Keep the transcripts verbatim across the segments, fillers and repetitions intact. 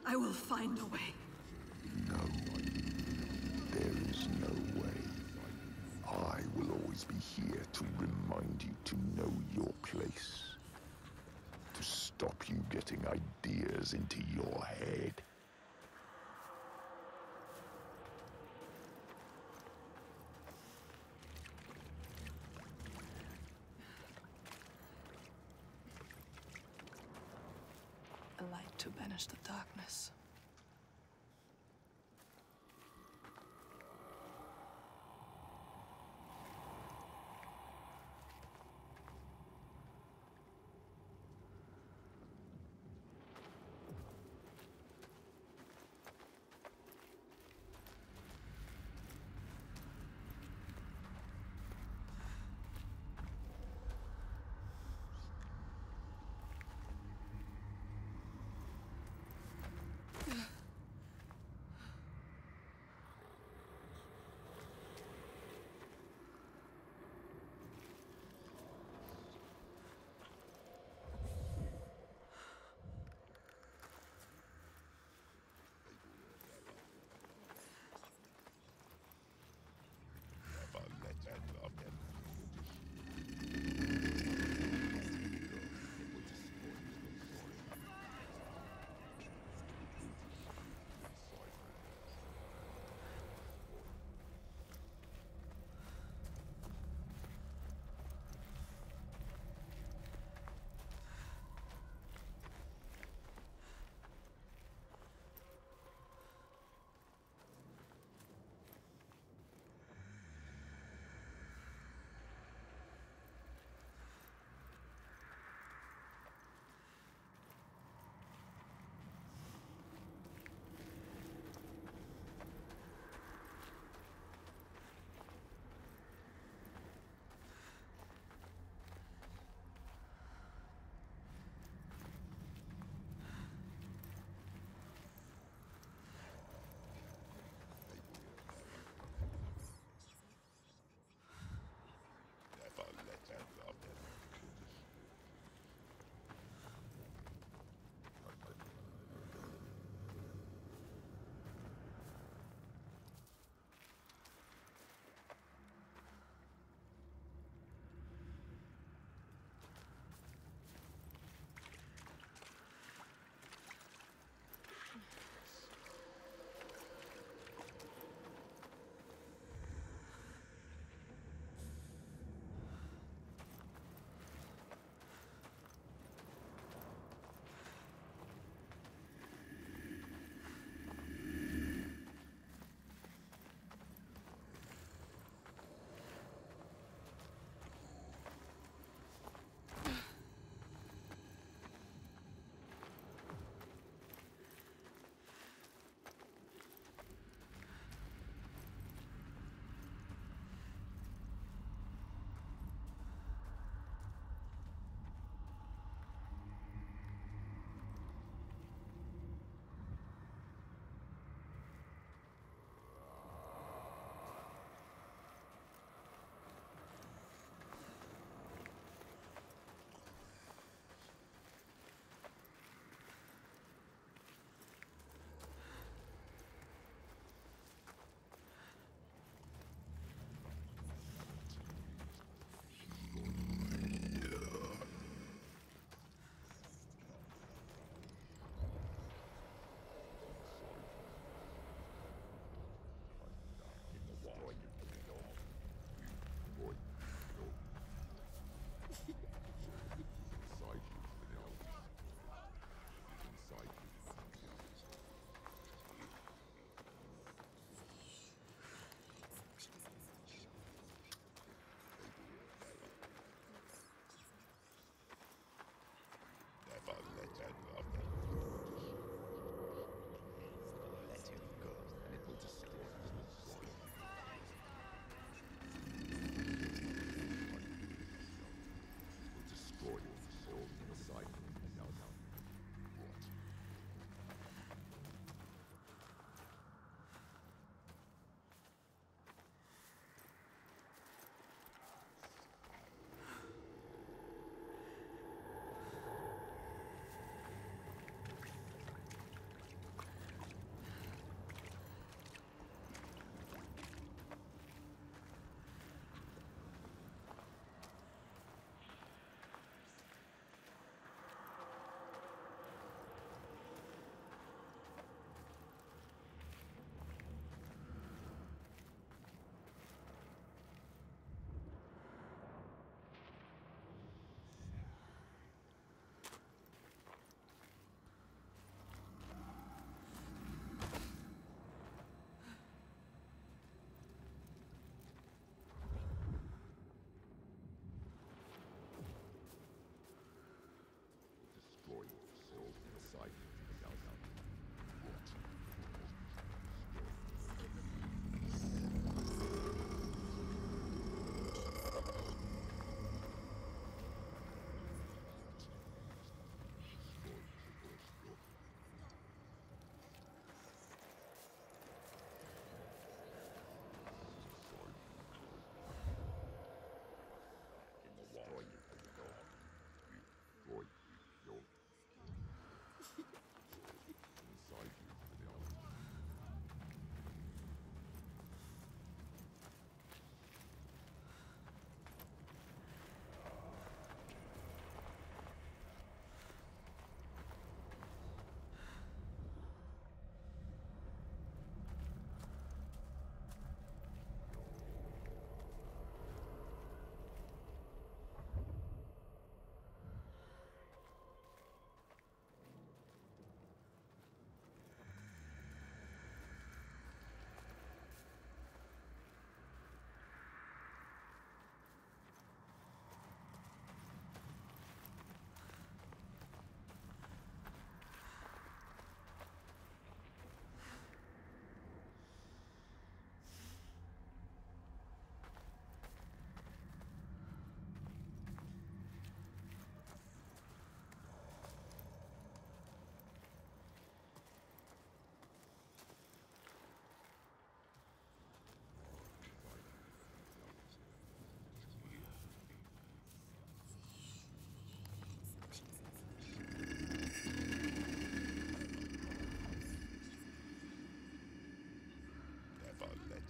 I will find a way. No, there is no way. I will always be here to remind you to know your place. To stop you getting ideas into your head. A light to banish the darkness.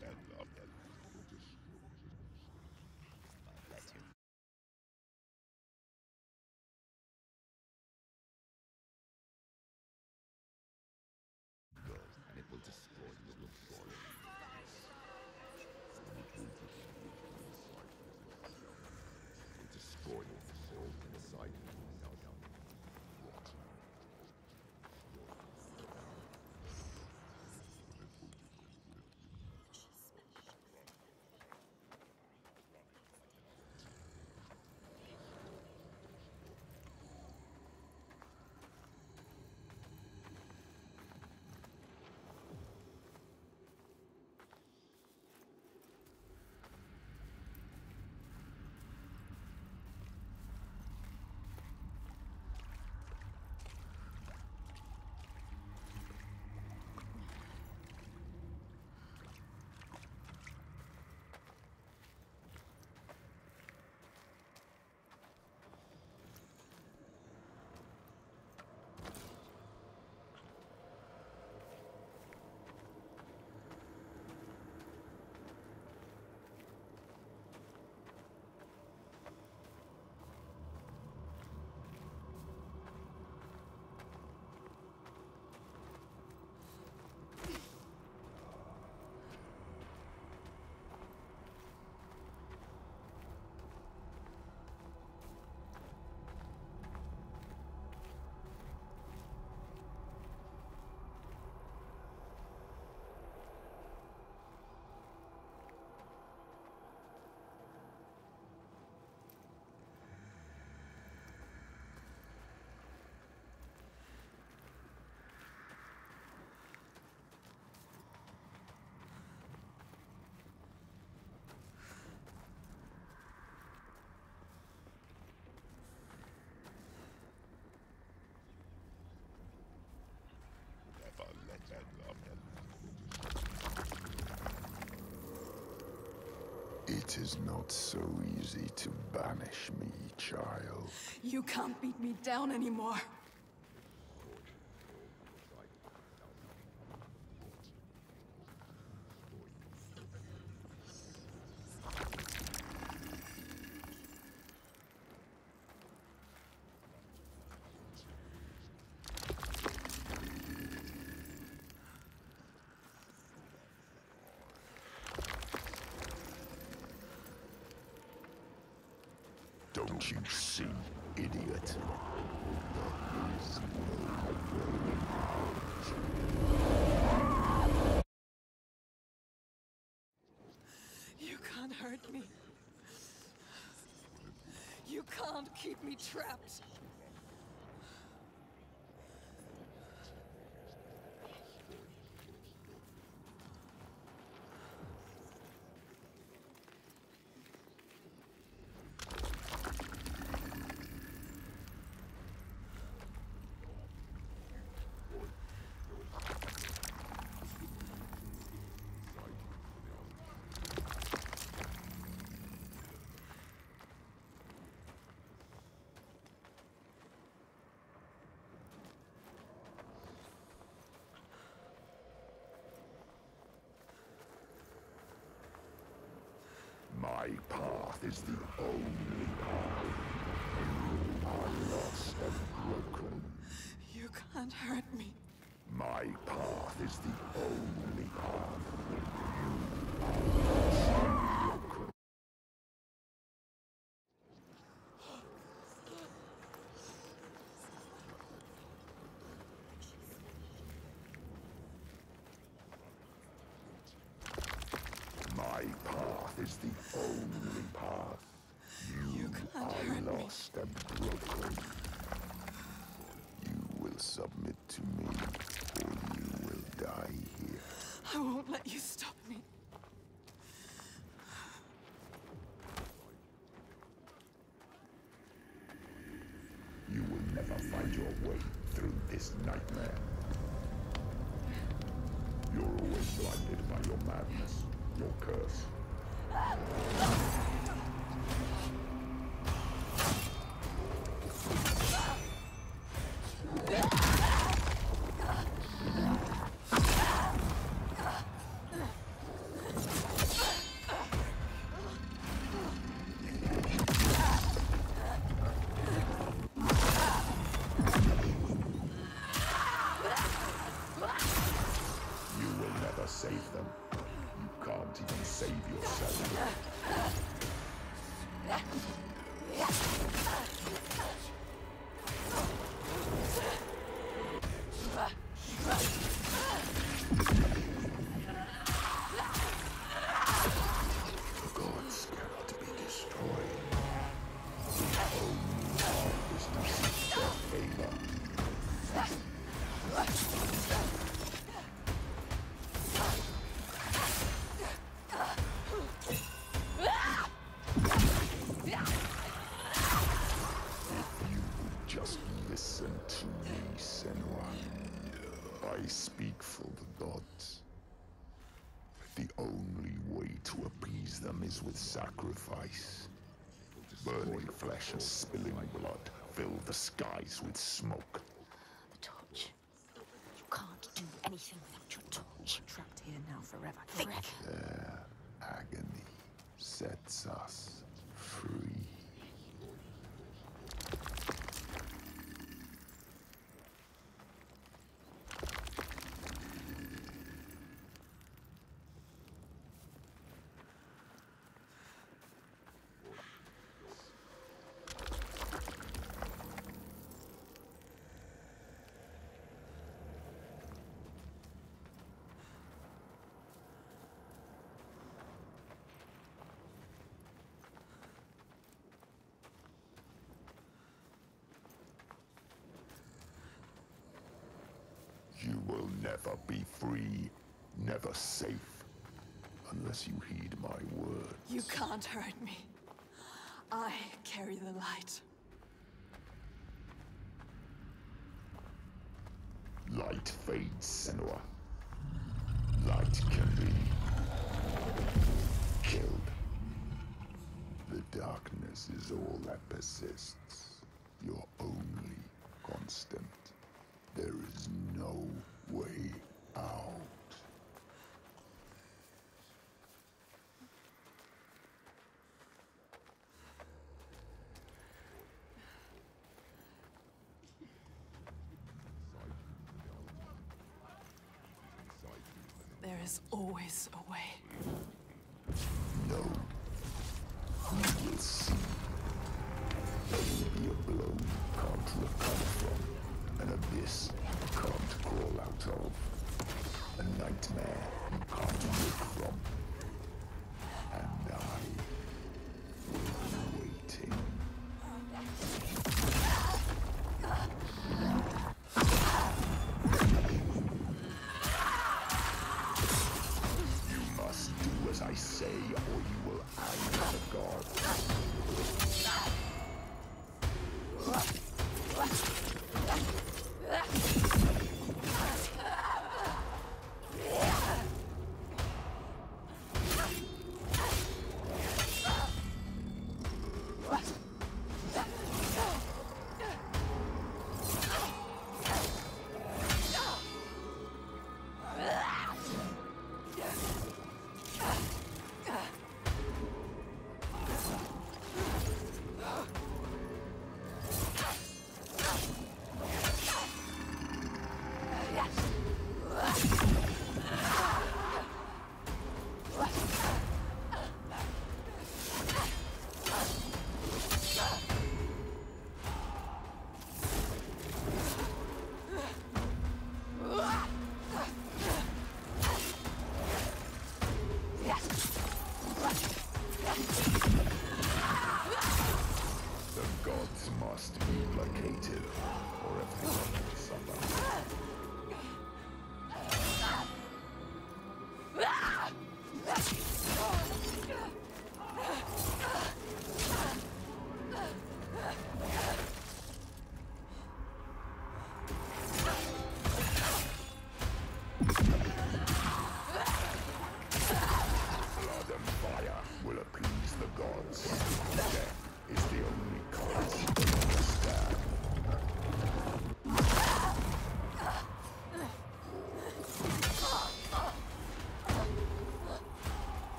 Let you. And it will destroy your soul. It will destroy your soul inside you. It is not so easy to banish me, child. You can't beat me down anymore. Don't you see, idiot? You can't hurt me. You can't keep me trapped. My path is the only path. You are lost and broken. You can't hurt me. My path is the only path. You are lost and broken. My path is the only path. You, You can't are hurt me. lost and broken. You will submit to me, or you will die here. I won't let you stop me. You will never find your way through this nightmare. You're always blinded by your madness, your curse. never save them. You can't even save yourself. The gods cannot be destroyed. The only path is to seek their favor. If you would just listen to me, Senua. I speak for the gods. The only way to appease them is with sacrifice. Burning flesh and spilling blood fill the skies with smoke. The torch. You can't do anything without your torch. Trapped here now forever. Think. Their agony sets us free. You will never be free, never safe, unless you heed my words. You can't hurt me. I carry the light. Light fades, Senua. Light can be killed. The darkness is all that persists. Your only constant. There is no way out. There is always a way. No. You will see. There will be a blow you can't recover from. An abyss you can't crawl out of. A nightmare you can't wake from. And I will be waiting. You must do as I say, or you will anger the gods.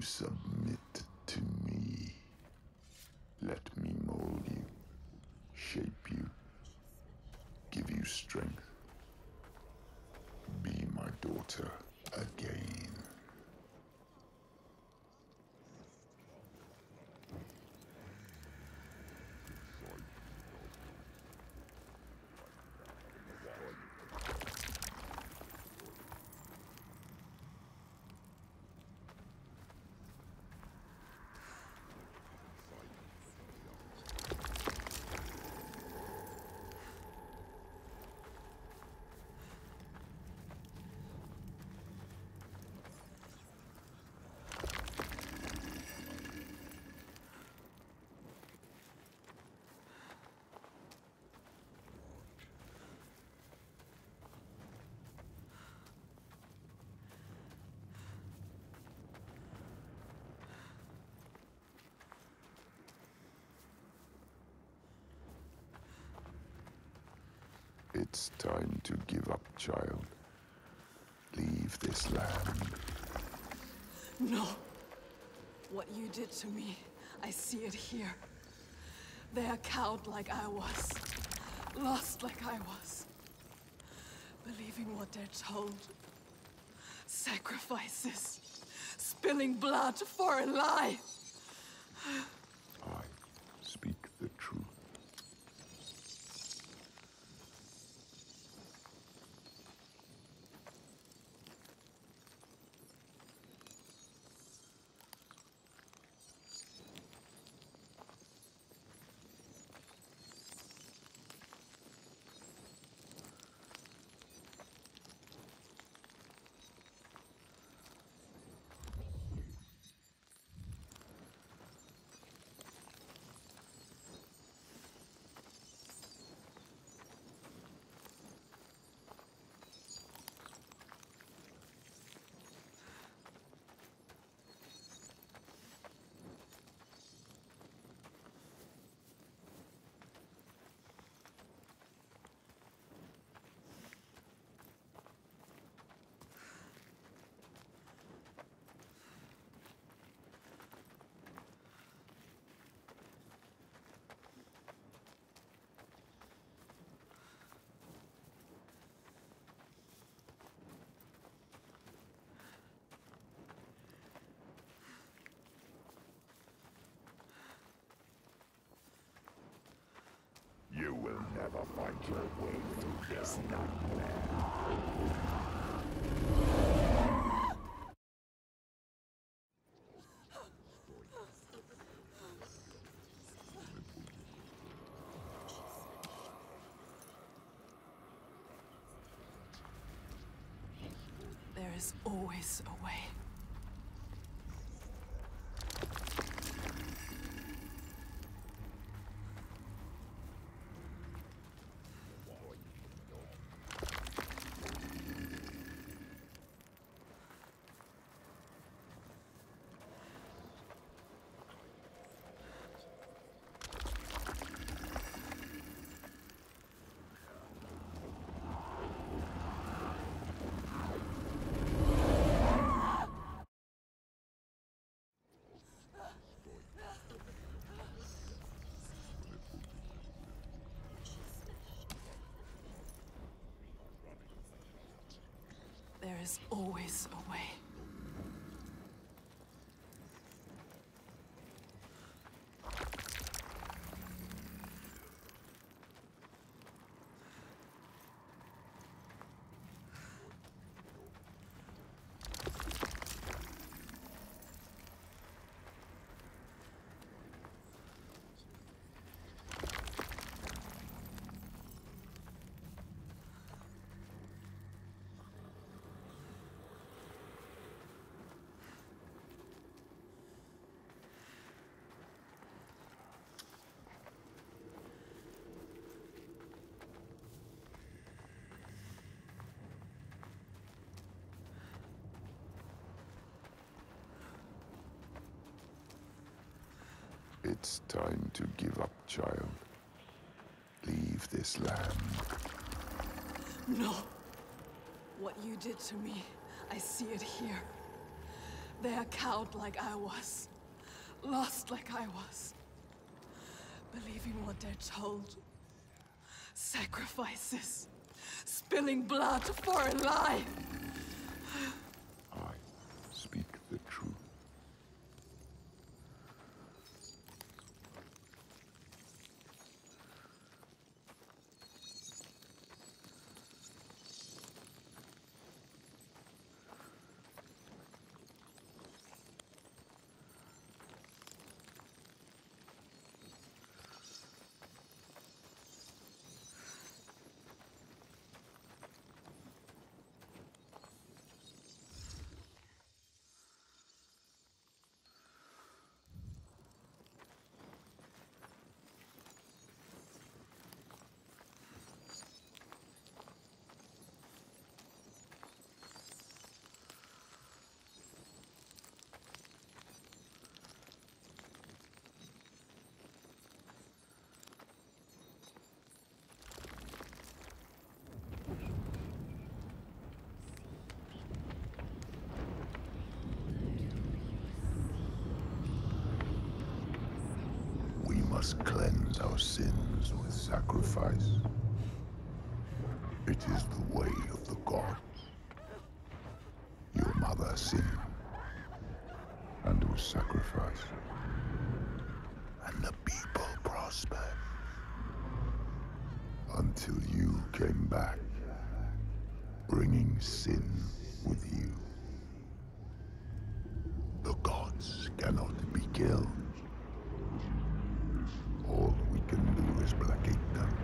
submit to me. Let me mold you, shape you, give you strength. Be my daughter again. It's time to give up, child. Leave this land. No. What you did to me, I see it here. They are cowed like I was. Lost like I was. Believing what they're told. Sacrifices. Spilling blood for a lie. I speak the truth. You will never find your way through this nightmare. There is always a way. There is always a way. It's time to give up, child. Leave this land. No. What you did to me, I see it here. They are cowed like I was. Lost like I was. Believing what they're told. Sacrifices. Spilling blood for a lie. I speak the truth. We must cleanse our sins with sacrifice. It is the way of the gods. Your mother sinned and was sacrificed, and the people prospered until you came back, bringing sin with you. The gods cannot be killed. All we can do is placate them.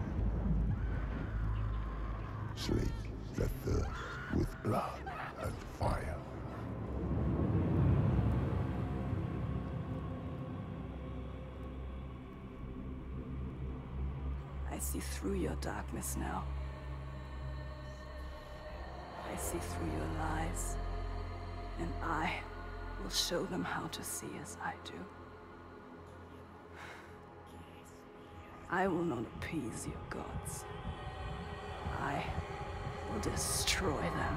Slake their thirst with blood and fire. I see through your darkness now. I see through your lies. And I will show them how to see as I do. I will not appease your gods. I will destroy them.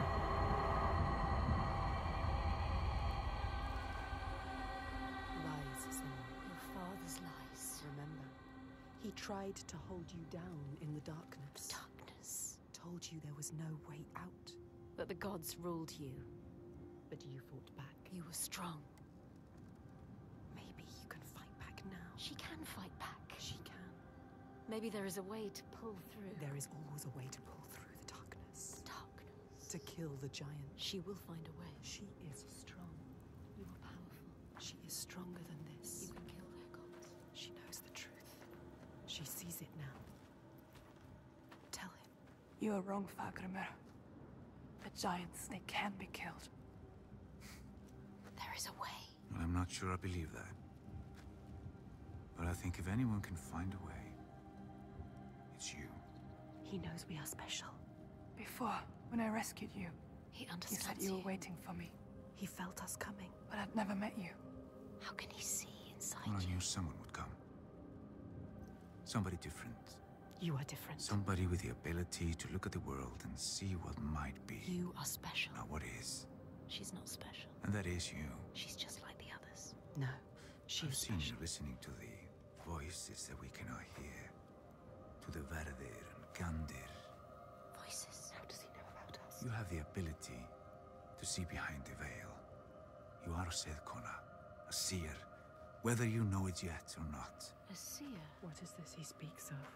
Lies, son. Your father's lies. Remember, he tried to hold you down in the darkness. Darkness. Told you there was no way out. That the gods ruled you. But you fought back. You were strong. Maybe you can fight back now. She can fight back. She can. Maybe there is a way to pull through. There is always a way to pull through the darkness. Darkness. To kill the giant. She will find a way. She is strong. You are powerful. She is stronger than this. You can kill their gods. She knows the truth. She sees it now. Tell him. You are wrong, Fagrimer. The giants, they can be killed. There is a way. Well, I'm not sure I believe that. But I think if anyone can find a way, it's you. He knows we are special. Before, when I rescued you, He you understands said you were waiting for me. He felt us coming. But I'd never met you. How can he see inside Well, I you? knew someone would come. Somebody different. You are different. Somebody with the ability to look at the world and see what might be. You are special. Not what is. She's not special. And that is you. She's just like the others. No, she I've is seen special. you listening to the voices that we cannot hear. To the Verdir and Gandir. Voices. How does he know about us? You have the ability to see behind the veil. You are a Sedkona, a seer, whether you know it yet or not. A seer. What is this he speaks of?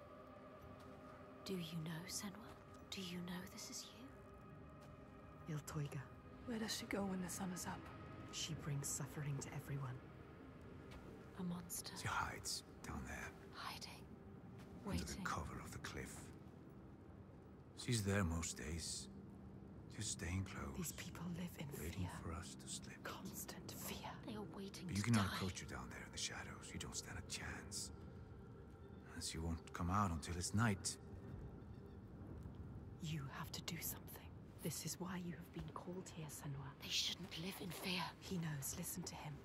Do you know, Senua? Do you know this is you? Iltoiga. Where does she go when the sun is up? She brings suffering to everyone. A monster. She hides down there, Hiding. under the Waiting. cover of the cliff. She's there most days, just staying close, These people live in waiting fear. for us to slip. Constant fear. They are waiting But you to cannot die. approach her down there in the shadows. You don't stand a chance. And she won't come out until it's night. You have to do something. This is why you have been called here, Senua. They shouldn't live in fear. He knows. Listen to him.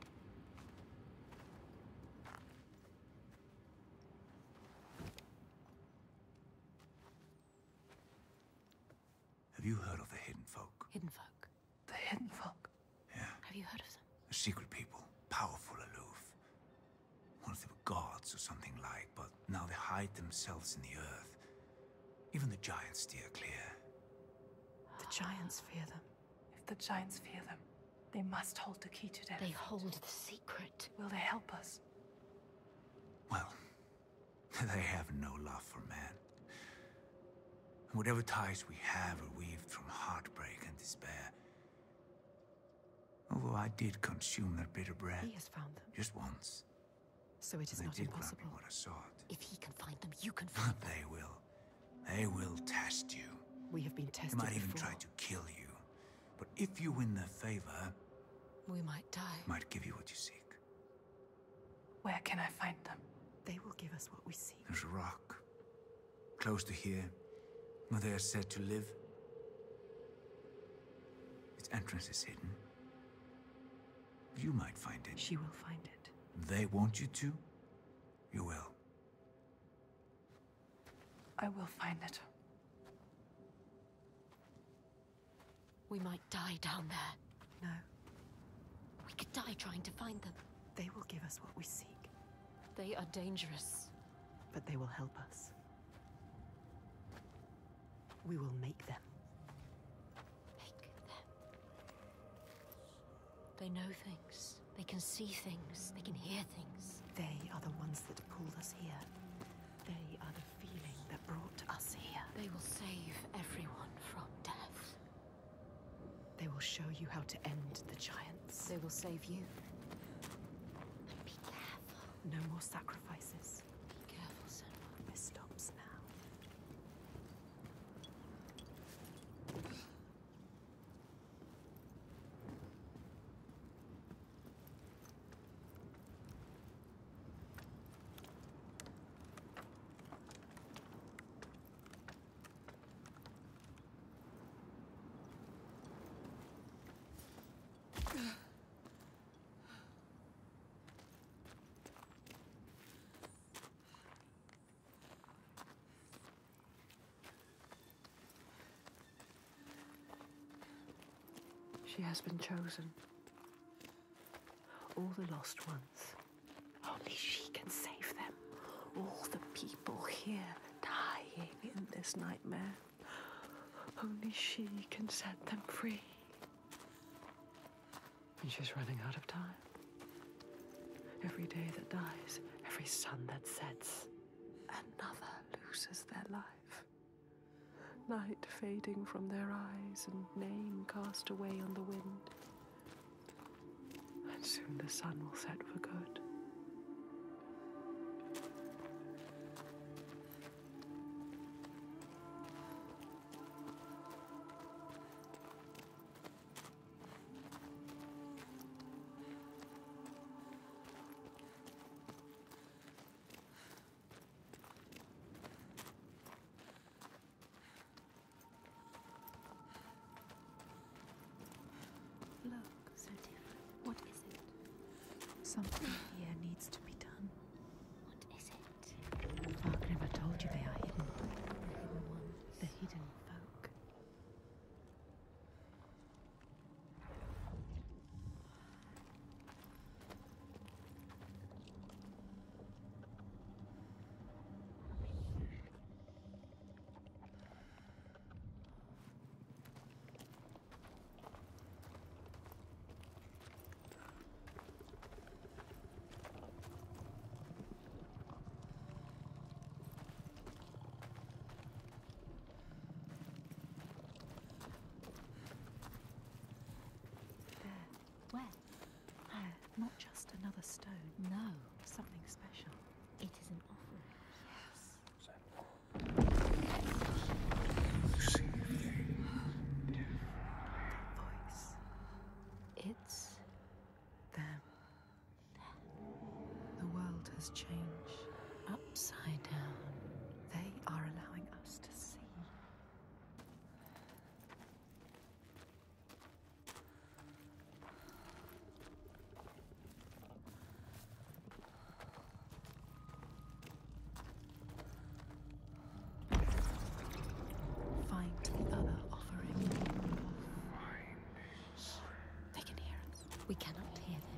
Have you heard of the Hidden Folk? Hidden folk. The hidden folk. Yeah. Have you heard of secret people, powerful, aloof. Once they were gods or something like, but now they hide themselves in the earth. Even the giants steer clear. The giants fear them. If the giants fear them, they must hold the key to death. They hold the secret. Will they help us? Well, they have no love for man. And whatever ties we have are weaved from heartbreak and despair. Although I did consume their bitter bread. He has found them. Just once. So it is They not did grant impossible. me what I sought. If he can find them, you can find them. They will. They will test you. We have been They tested might even before. try to kill you. But if you win their favor, We might die. they might give you what you seek. Where can I find them? They will give us what we seek. There's a rock, close to here, where they are said to live. Its entrance is hidden. You might find it. She will find it. They want you to, you will. I will find it. We might die down there. No, We could die trying to find them. they will give us what we seek. They are dangerous. But they will help us. We will make them. Make them. They know things. They can see things. They can hear things. They are the ones that pulled us here. They are the feeling that brought us here. They will save everyone from death. They will show you how to end the giants. They will save you. And be careful. No more sacrifices. Be careful, Senua. This stops now. She has been chosen. All the lost ones. Only she can save them. All the people here dying in this nightmare. Only she can set them free. And she's running out of time. Every day that dies, every sun that sets, another loses their life. Night fading from their eyes and name cast away on the wind. And soon the sun will set for good. Look, so different. What is it? Something here needs to be done. What is it? Fargrim told you they are hidden. The hidden ones. The hidden folk. Where? There, not just another stone. No. Something special. It is an offering. Voice. It's Them. The world has changed. upside down. They are allowing us to see. Find the other offering. They can hear us. We cannot hear them.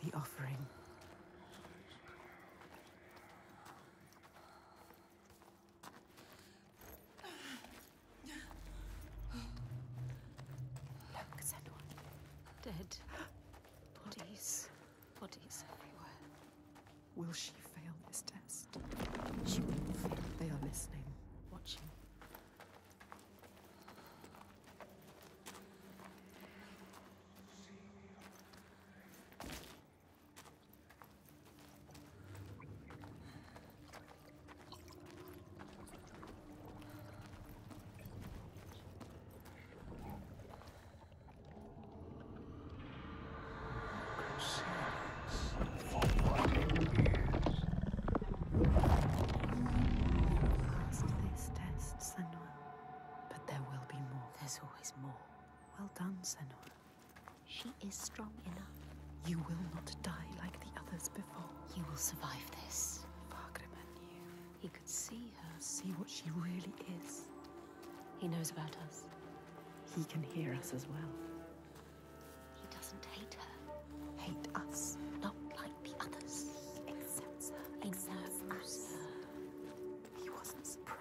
The offering. Look, Senua. Dead. Bodies. Bodies everywhere. Will she fail this test? She will fail. They are listening. Watching. Passed this test, Senua. But there will be more. There's always more. Well done, Senua. She is strong enough. You will not die like the others before. You will survive this. Fargrimmar knew. He could see her. See what she really is. He knows about us. He can hear us as well. He doesn't hate her. Hate us. Not like the others. He accepts her. He Accepts knows us. her. He wasn't surprised.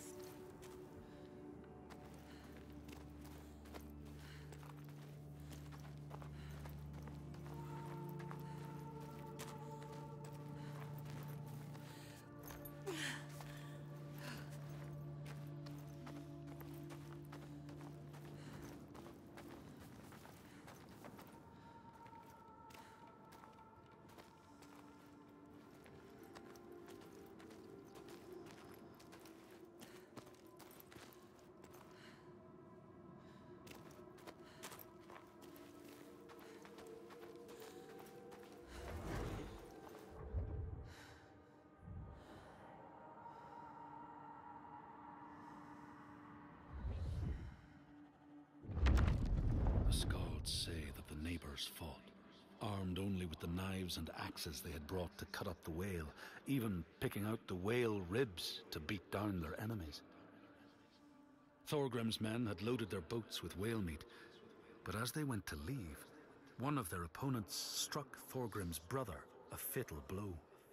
The Skalds say that the neighbors fought, armed only with the knives and axes they had brought to cut up the whale, even picking out the whale ribs to beat down their enemies. Thorgrim's men had loaded their boats with whale meat, but as they went to leave, one of their opponents struck Thorgrim's brother a fatal blow.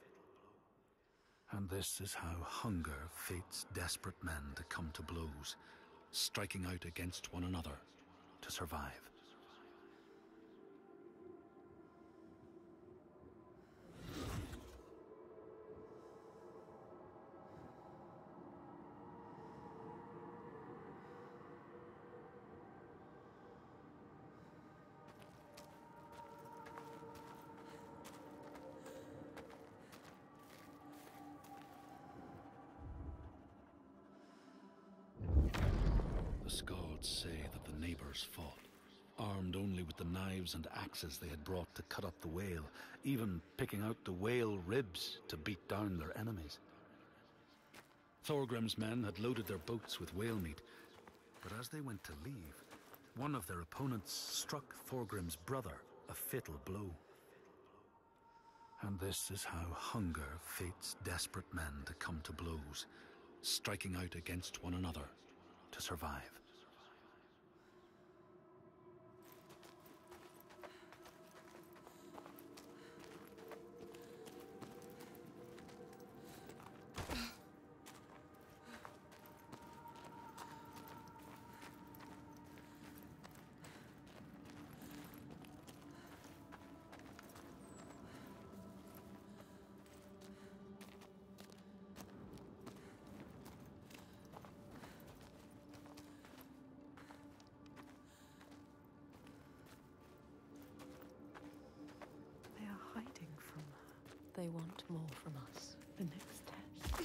And this is how hunger fates desperate men to come to blows, striking out against one another to survive. The Skalds say that the neighbors fought, armed only with the knives and axes they had brought to cut up the whale, even picking out the whale ribs to beat down their enemies. Thorgrim's men had loaded their boats with whale meat, but as they went to leave, one of their opponents struck Thorgrim's brother a fatal blow. And this is how hunger fates desperate men to come to blows, striking out against one another to survive. They are hiding from her. They want more from us. The next test.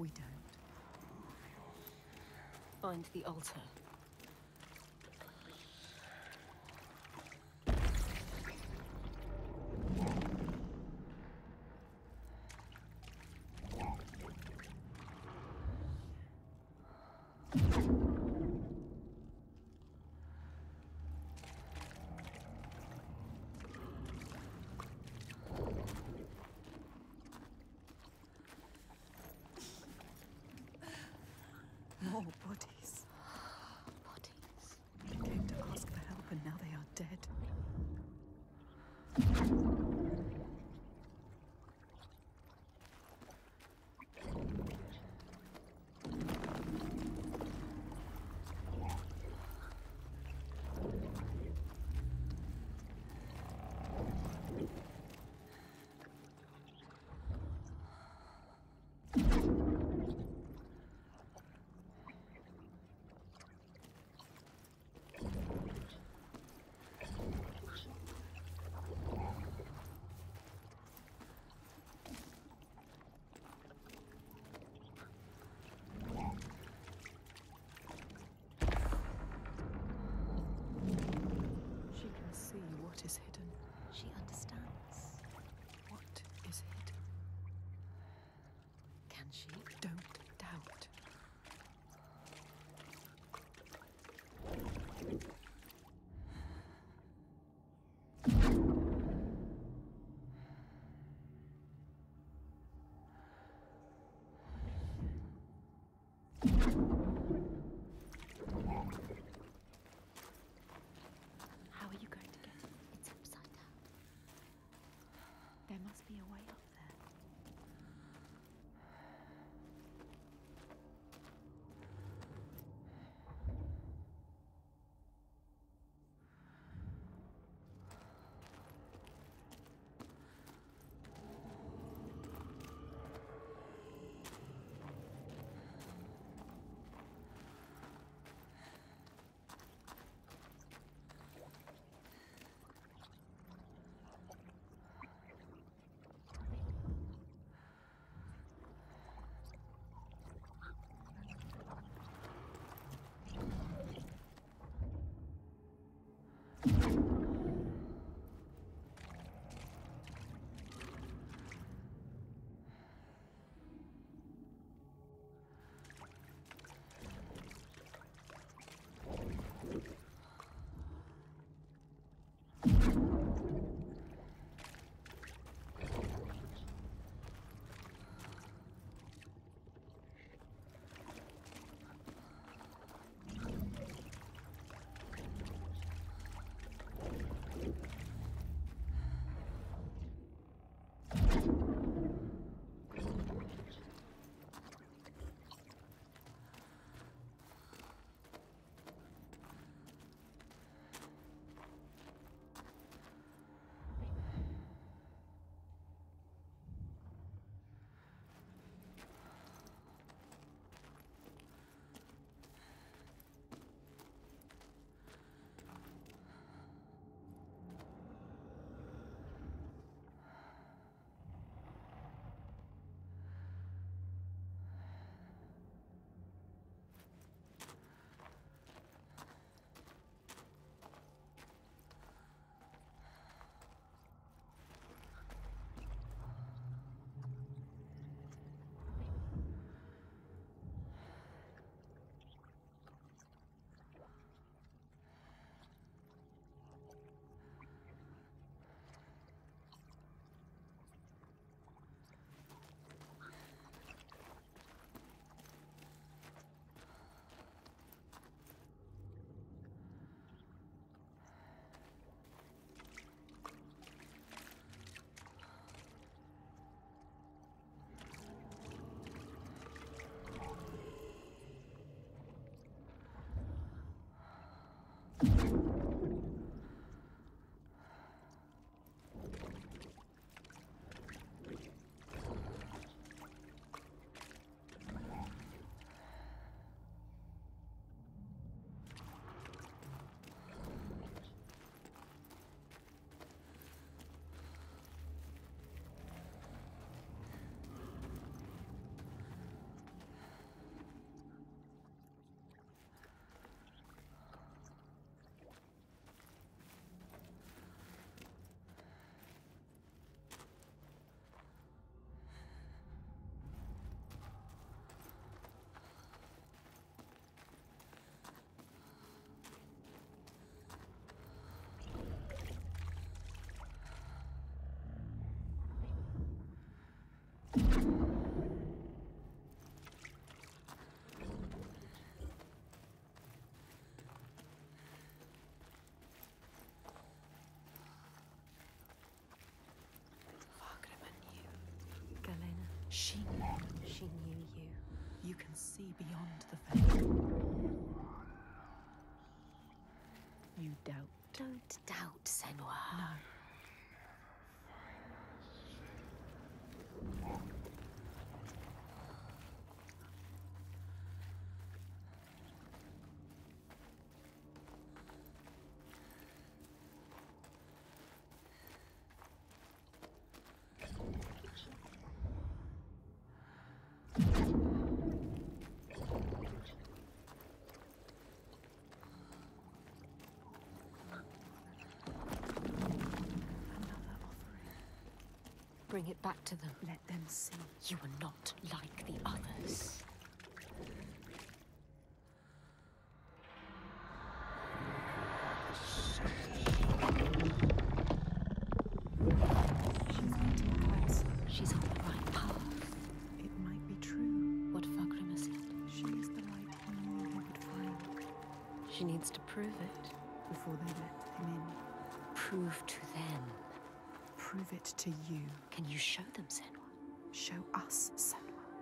We don't. Find the altar. More bodies. Bodies. They came to ask for help and now they are dead. She can see what is hidden. She understands. What is hidden? Can she? Don't doubt. How are you going to get it? It's upside down. There must be a way up there. She knew. She knew you. You can see beyond the veil. You doubt. Don't doubt, Senua. No. Bring it back to them. Let them see. You are not like the others. She's getting closer. She's on the right path. It might be true. What Fargrim has said. She is the light he knew he would find. She needs to prove it. Before they let him in. Prove to them. Prove it to you. Can you show them, Senua? Show us, Senua.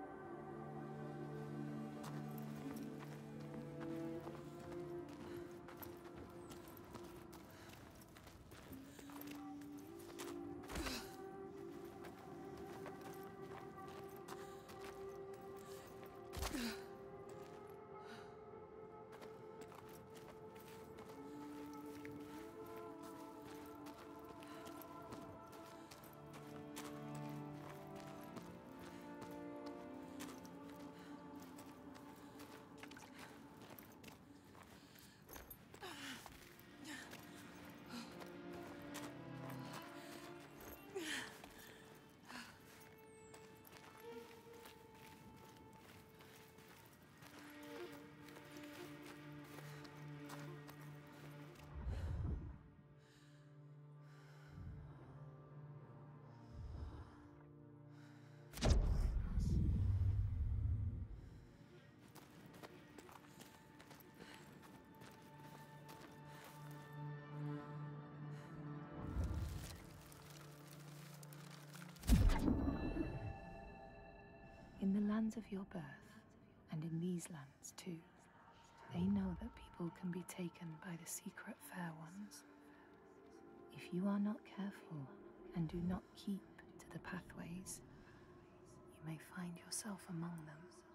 In the lands of your birth, and in these lands too, they know that people can be taken by the secret fair ones. If you are not careful and do not keep to the pathways, you may find yourself among them.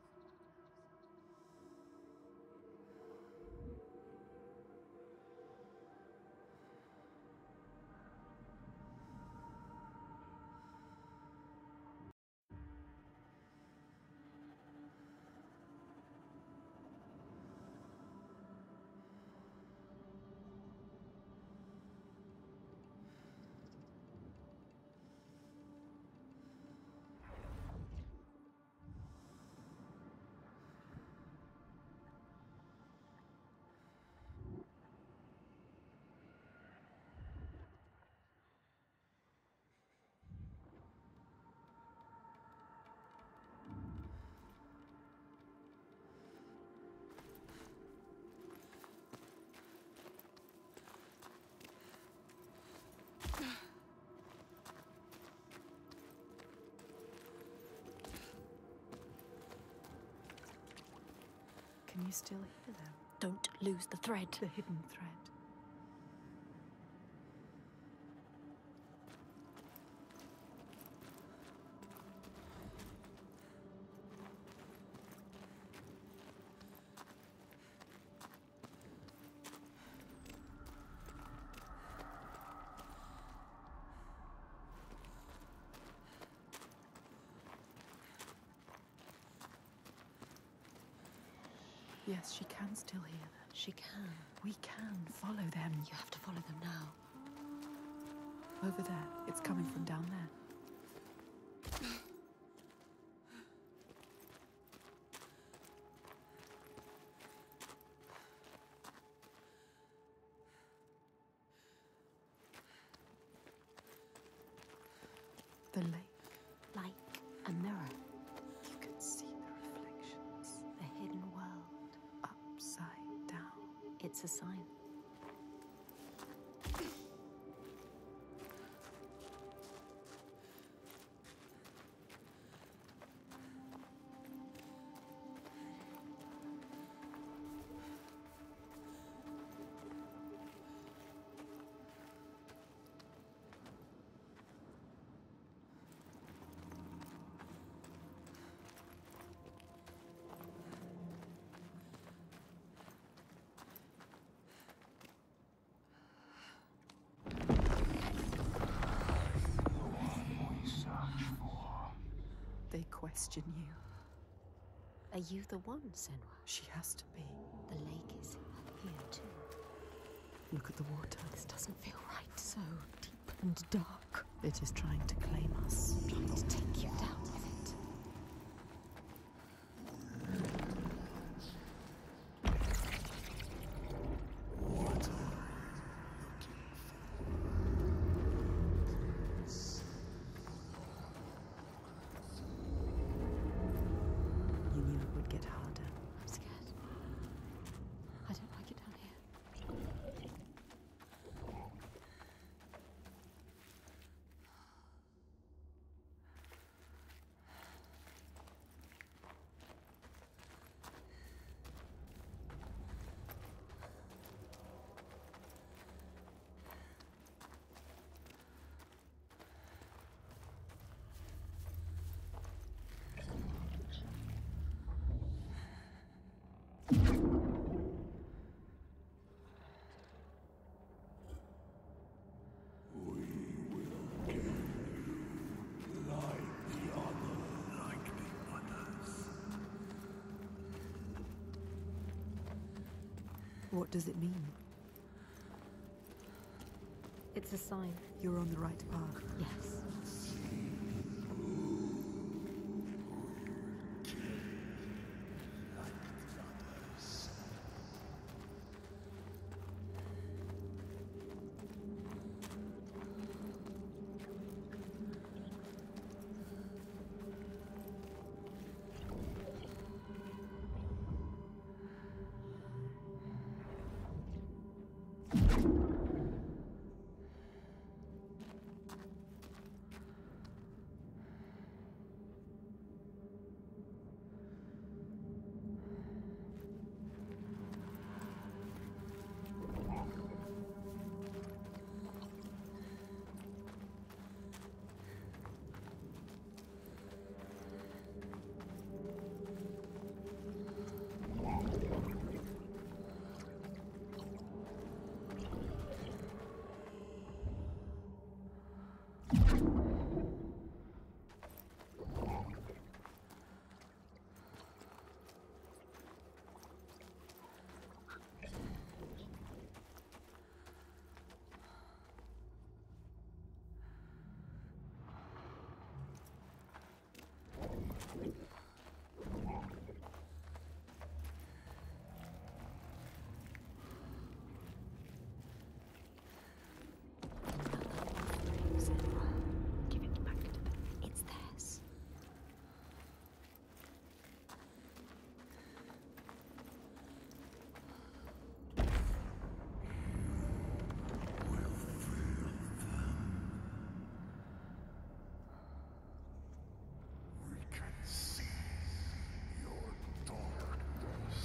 Can you still hear them? Don't lose the thread. The hidden thread. Yes, she can still hear them. She can. We can follow them. You have to follow them now. Over there. It's coming from down there. The lake. Like a mirror. You can see the reflections. The hidden world. Upside down. It's a sign. question you. Are you the one, Senua? She has to be. The lake is here too. Look at the water. This doesn't feel right. So deep and dark. It is trying to claim us. Trying to take you down with it. What You knew it would get harder. I'm scared. I don't like it down here. What does it mean? It's a sign. You're on the right path. Yes. Give it back to them. It's theirs. we can see your darkness.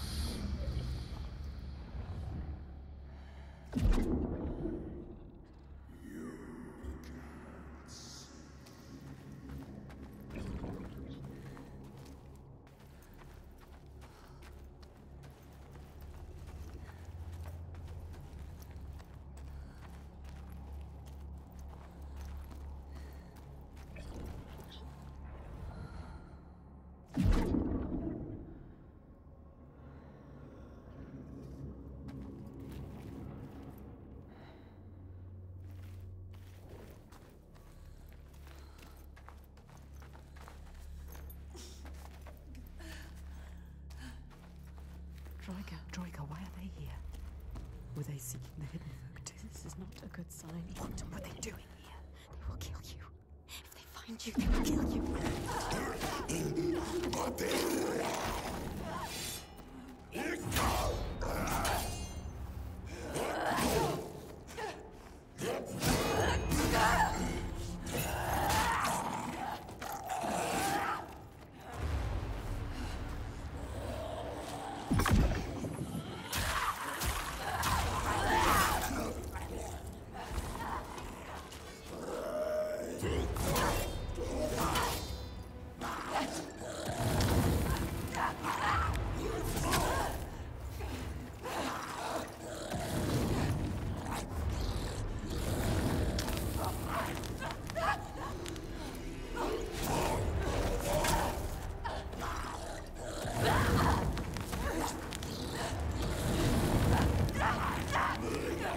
Troika, Troika, why are they here? Were they seeking the hidden Vogt? This is not a good sign. What were they doing here? They will kill you. If they find you, they will kill you. Ah!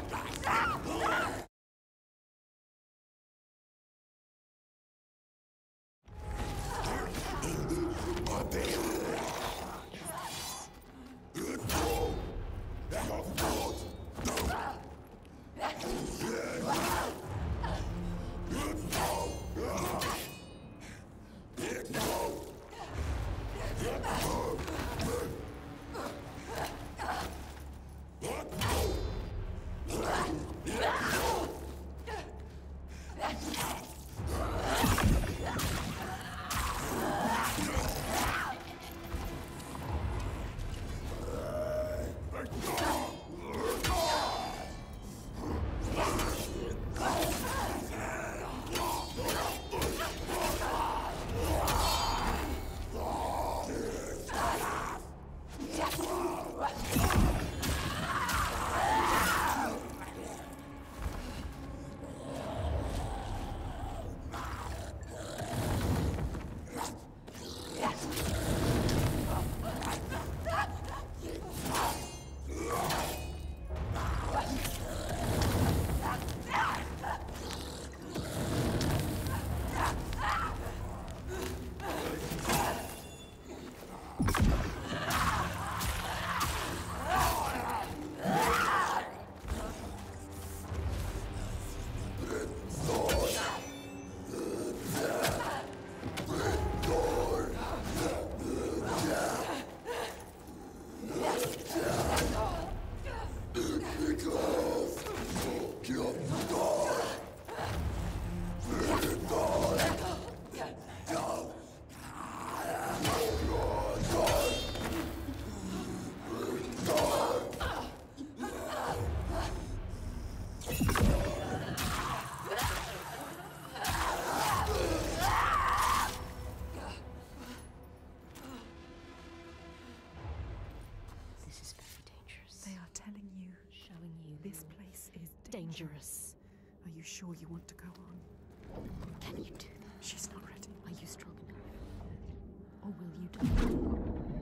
Dangerous. Are you sure you want to go on? Can you do that? She's not ready. Are you strong enough? Or will you die?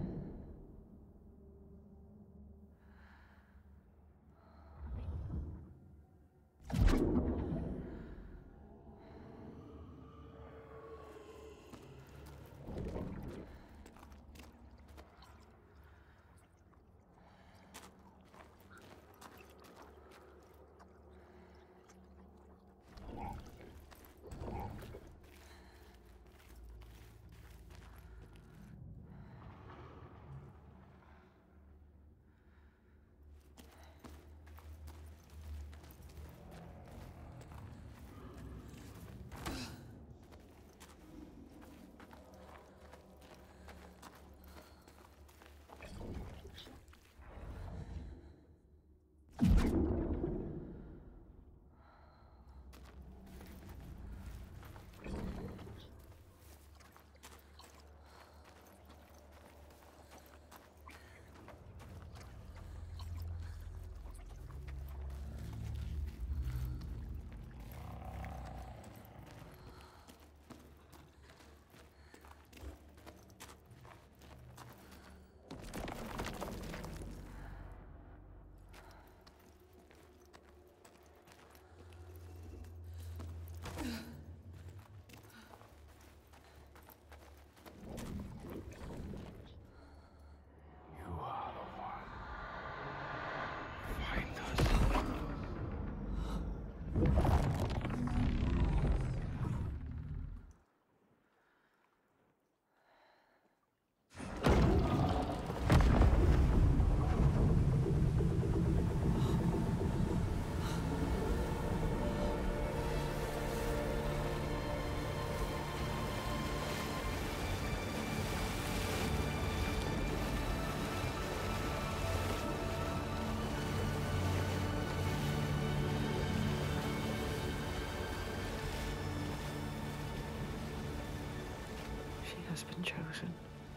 Has been chosen.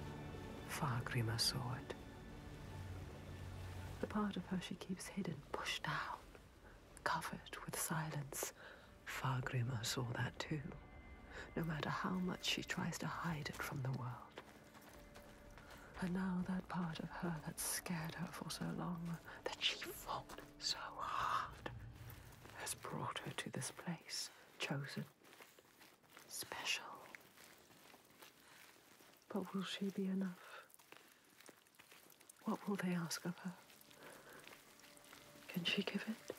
Fargrimr saw it. The part of her she keeps hidden, pushed down, covered with silence. Fargrimr saw that too, no matter how much she tries to hide it from the world. And now that part of her that scared her for so long, that she fought so hard this place, chosen, special. But will she be enough? What will they ask of her? Can she give it?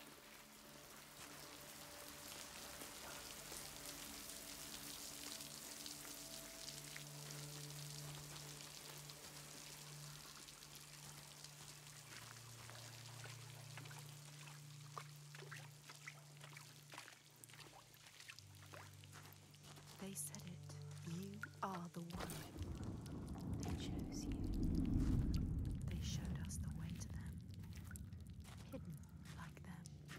They said it. You are the one. They chose you. They showed us the way to them. Hidden like them.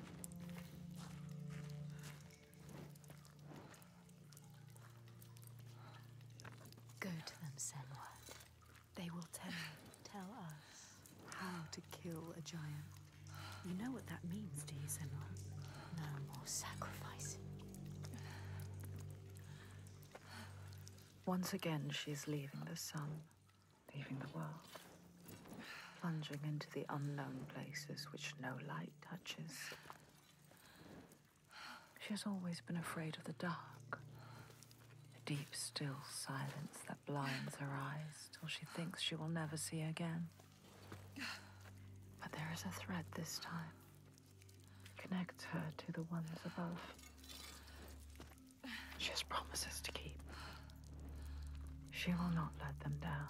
Go to them, Senua. They will tell you, tell us, how to kill a giant. You know what that means, do you, Senua? No more sacrifice. Once again, she is leaving the sun, leaving the world, plunging into the unknown places which no light touches. She has always been afraid of the dark, the deep, still silence that blinds her eyes till she thinks she will never see again. But there is a thread this time, connects her to the ones above. She has promises to keep. She will not let them down.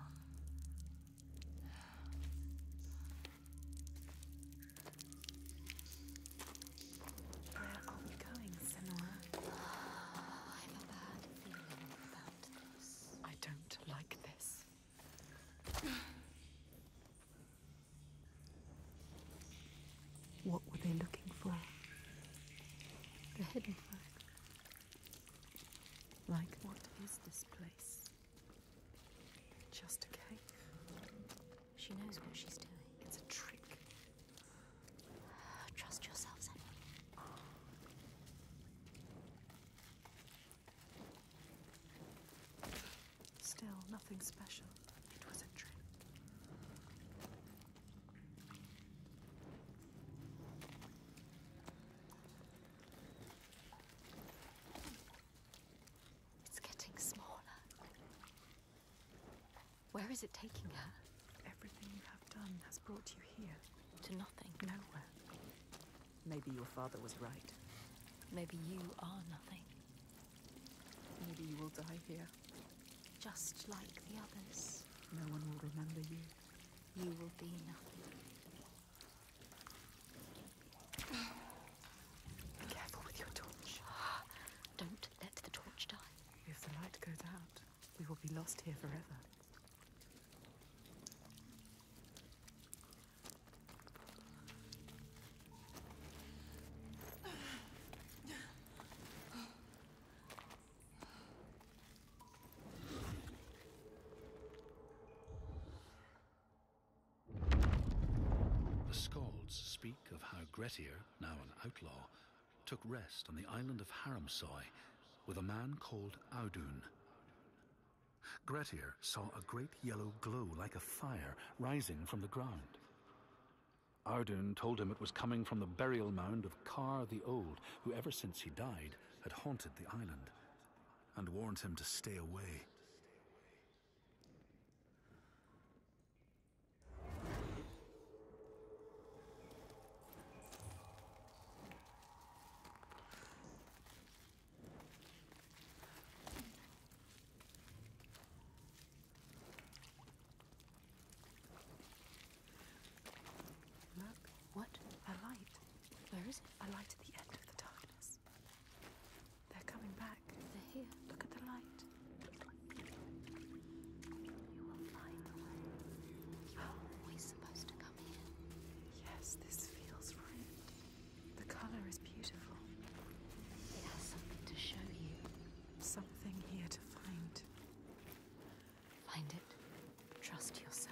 Where are we going, Senua? I have a bad feeling about this. I don't like this. What were they looking for? The hidden folk. Like, what is this place? Just a cave. She knows what she's doing. It's a trick. Trust yourself, Senua. Still, nothing special. It was a trick. It's getting smaller. Where is it taking her? Everything you have done has brought you here. To nothing. Nowhere. Maybe your father was right. Maybe you are nothing. Maybe you will die here. Just like the others. No one will remember you. You will be nothing. Be careful with your torch. Don't let the torch die. If the light goes out, we will be lost here forever. The Skalds speak of how Grettir, now an outlaw, took rest on the island of Haramsoy with a man called Audun. Grettir saw a great yellow glow like a fire rising from the ground. Audun told him it was coming from the burial mound of Kar the Old, who ever since he died had haunted the island, and warned him to stay away. Look, What? a light. Where is it? A light at the end of the darkness. They're coming back. They're here. Look at the light. You will find the way. You're always supposed to come here. Yes, this feels right. The color is beautiful. It has something to show you. Something here to find. Find it. Trust yourself.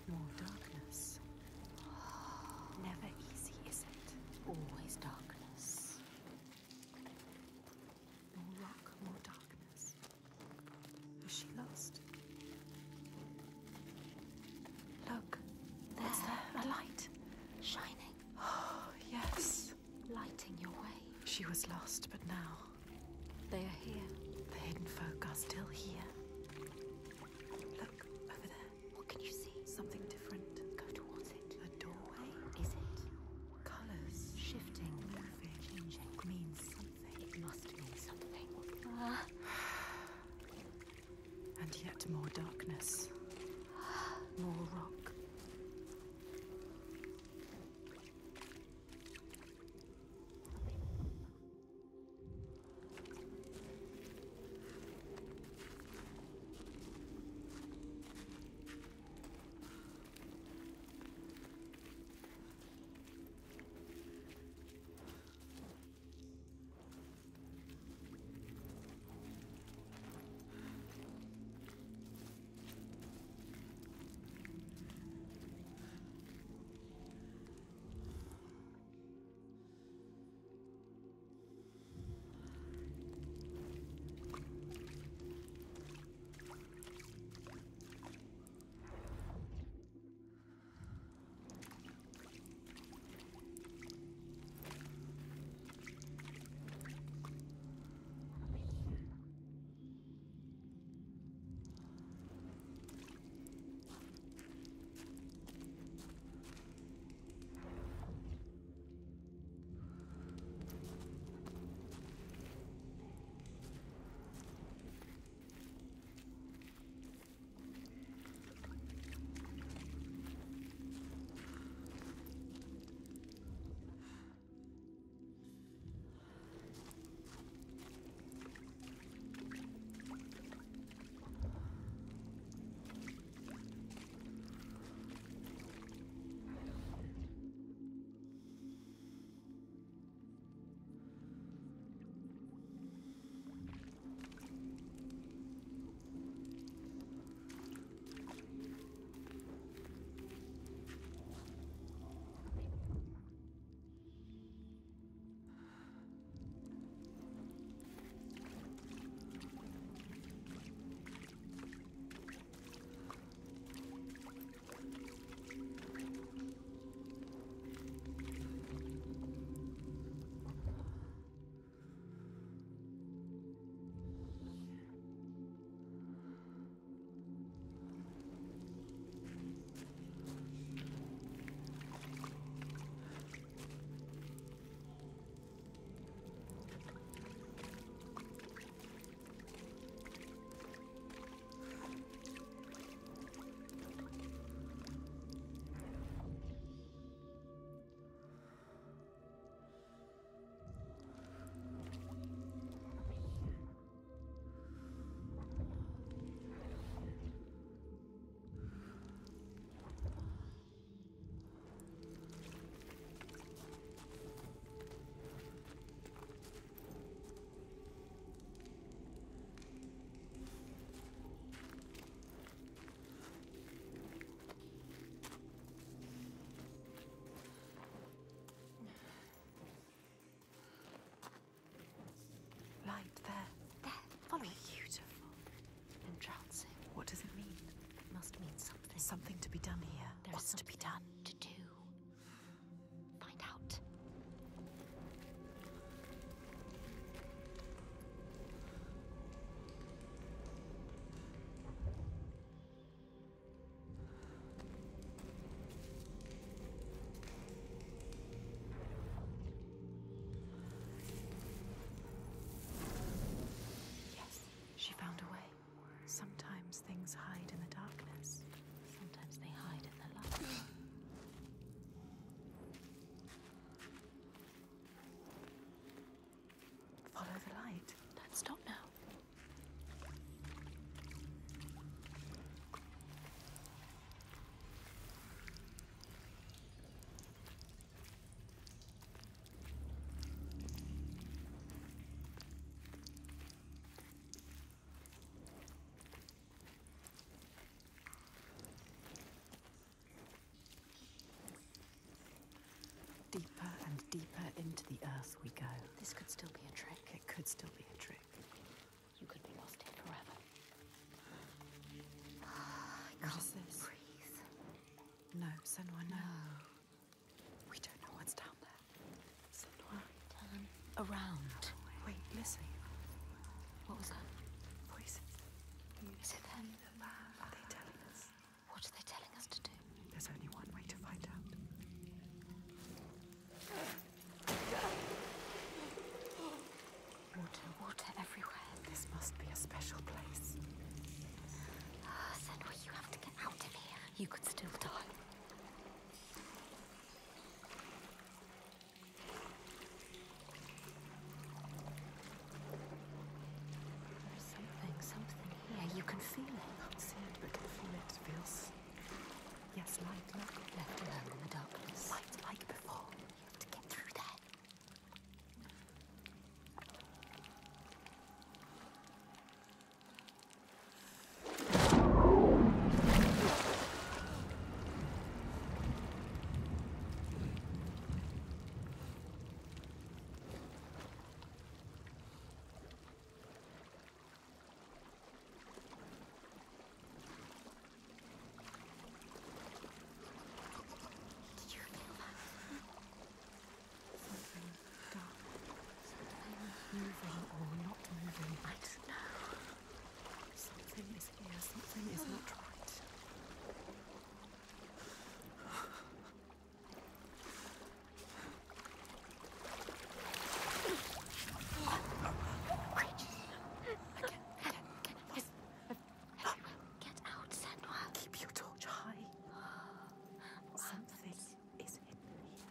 More darkness. Never easy, is it? Always darkness. More rock, more darkness. Is she lost? Look, there's there a light shining. Oh, yes. Lighting your way. She was lost, but now they are here. The hidden folk are still here. Look, over there. What can you see? Something different. Go towards it. A doorway. Is it? Colors. Shifting, moving, changing. Means something. It must mean something. Ah. And yet more darkness. More rock. Something to be done here. There's What's to be done? To do. Find out. Yes, she found a way. Sometimes things hide in the darkness. Sometimes they hide in the light. This could still be a trick. It could still be a trick. You could be lost here forever. What is this? Breathe. No, Senua, no. No. We don't know what's down there. Senua. Turn around. Wait, listen. What was that? Voices. Is it them? Are they telling us? What are they telling us to do? There's only one way to find out. Water, water everywhere. This must be a special place. Ah, Senua, you have to get out of here. You could still die. There is something, something here. You can feel it. Can't see it, but can feel it. Feels. Yes, light, look. Left alone in the darkness. Light like before. You have to get through there. Did you feel that? Something dark. Moving or not moving. I don't know. Something is here. Something is not right. Get out, Senua. Keep your torch high. Something is hidden here.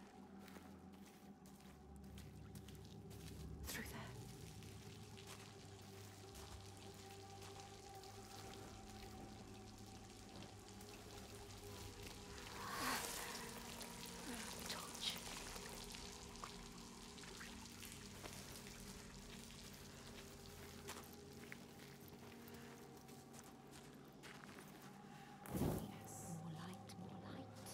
Through there. Torch. Yes. More light, more light.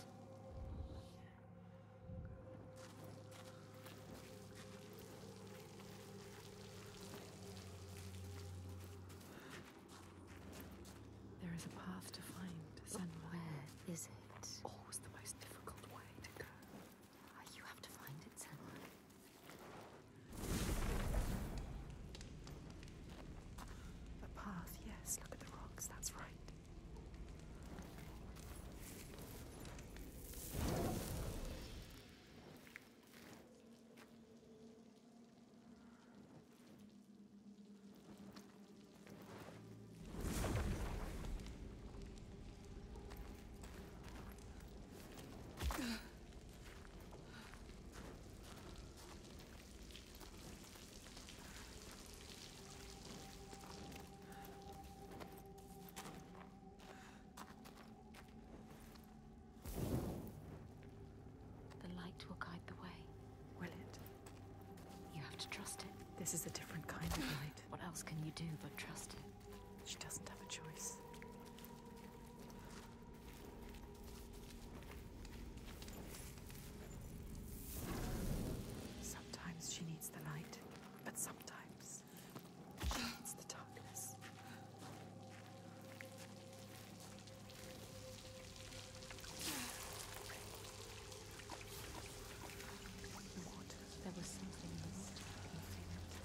There is a path to find. Senua. Where is it? Always the most difficult way to go. You have to find it, Senua. A path, yes. Look at the rocks. That's right. The light will guide the way. Will it? You have to trust it. This is a different kind of light. What else can you do but trust it? She doesn't have a choice. Sometimes she needs the light, but sometimes she needs the darkness. Water. There was something missed. Can you feel it?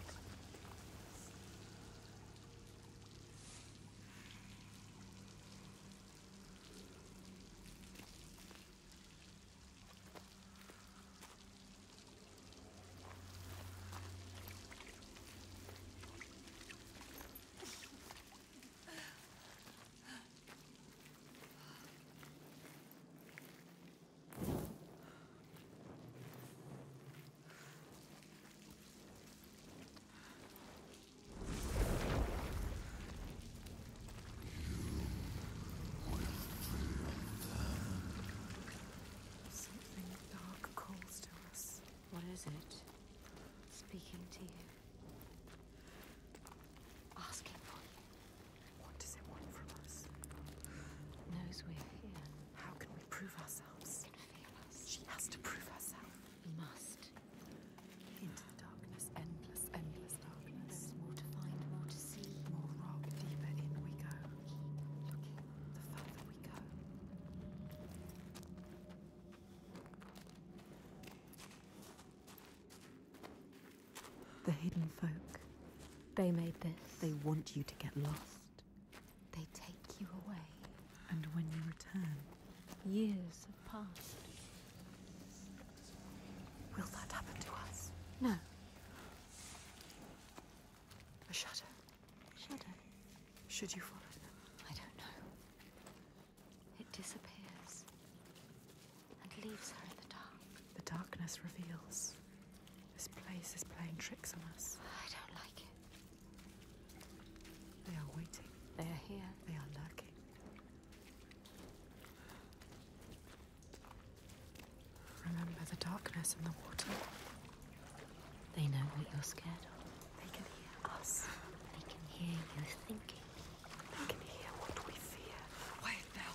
Something dark calls to us. What is it? Speaking to you. Asking for you. What does it want from us? Knows we're here. How can we prove ourselves? Can feel us. She has to prove herself. Must. Into the darkness, end hidden folk. They made this. They want you to get lost. They take you away. And when you return, Years have passed. will that happen to us? No. A shadow. Shadow? Should you follow them? I don't know. It disappears and leaves her in the dark. The darkness reveals. This place is playing tricks on us. I don't like it. They are waiting. They are here. They are lurking. Remember the darkness and the water. They know what you're scared of. They can hear us. They can hear you thinking. They can hear what we fear. Quiet now.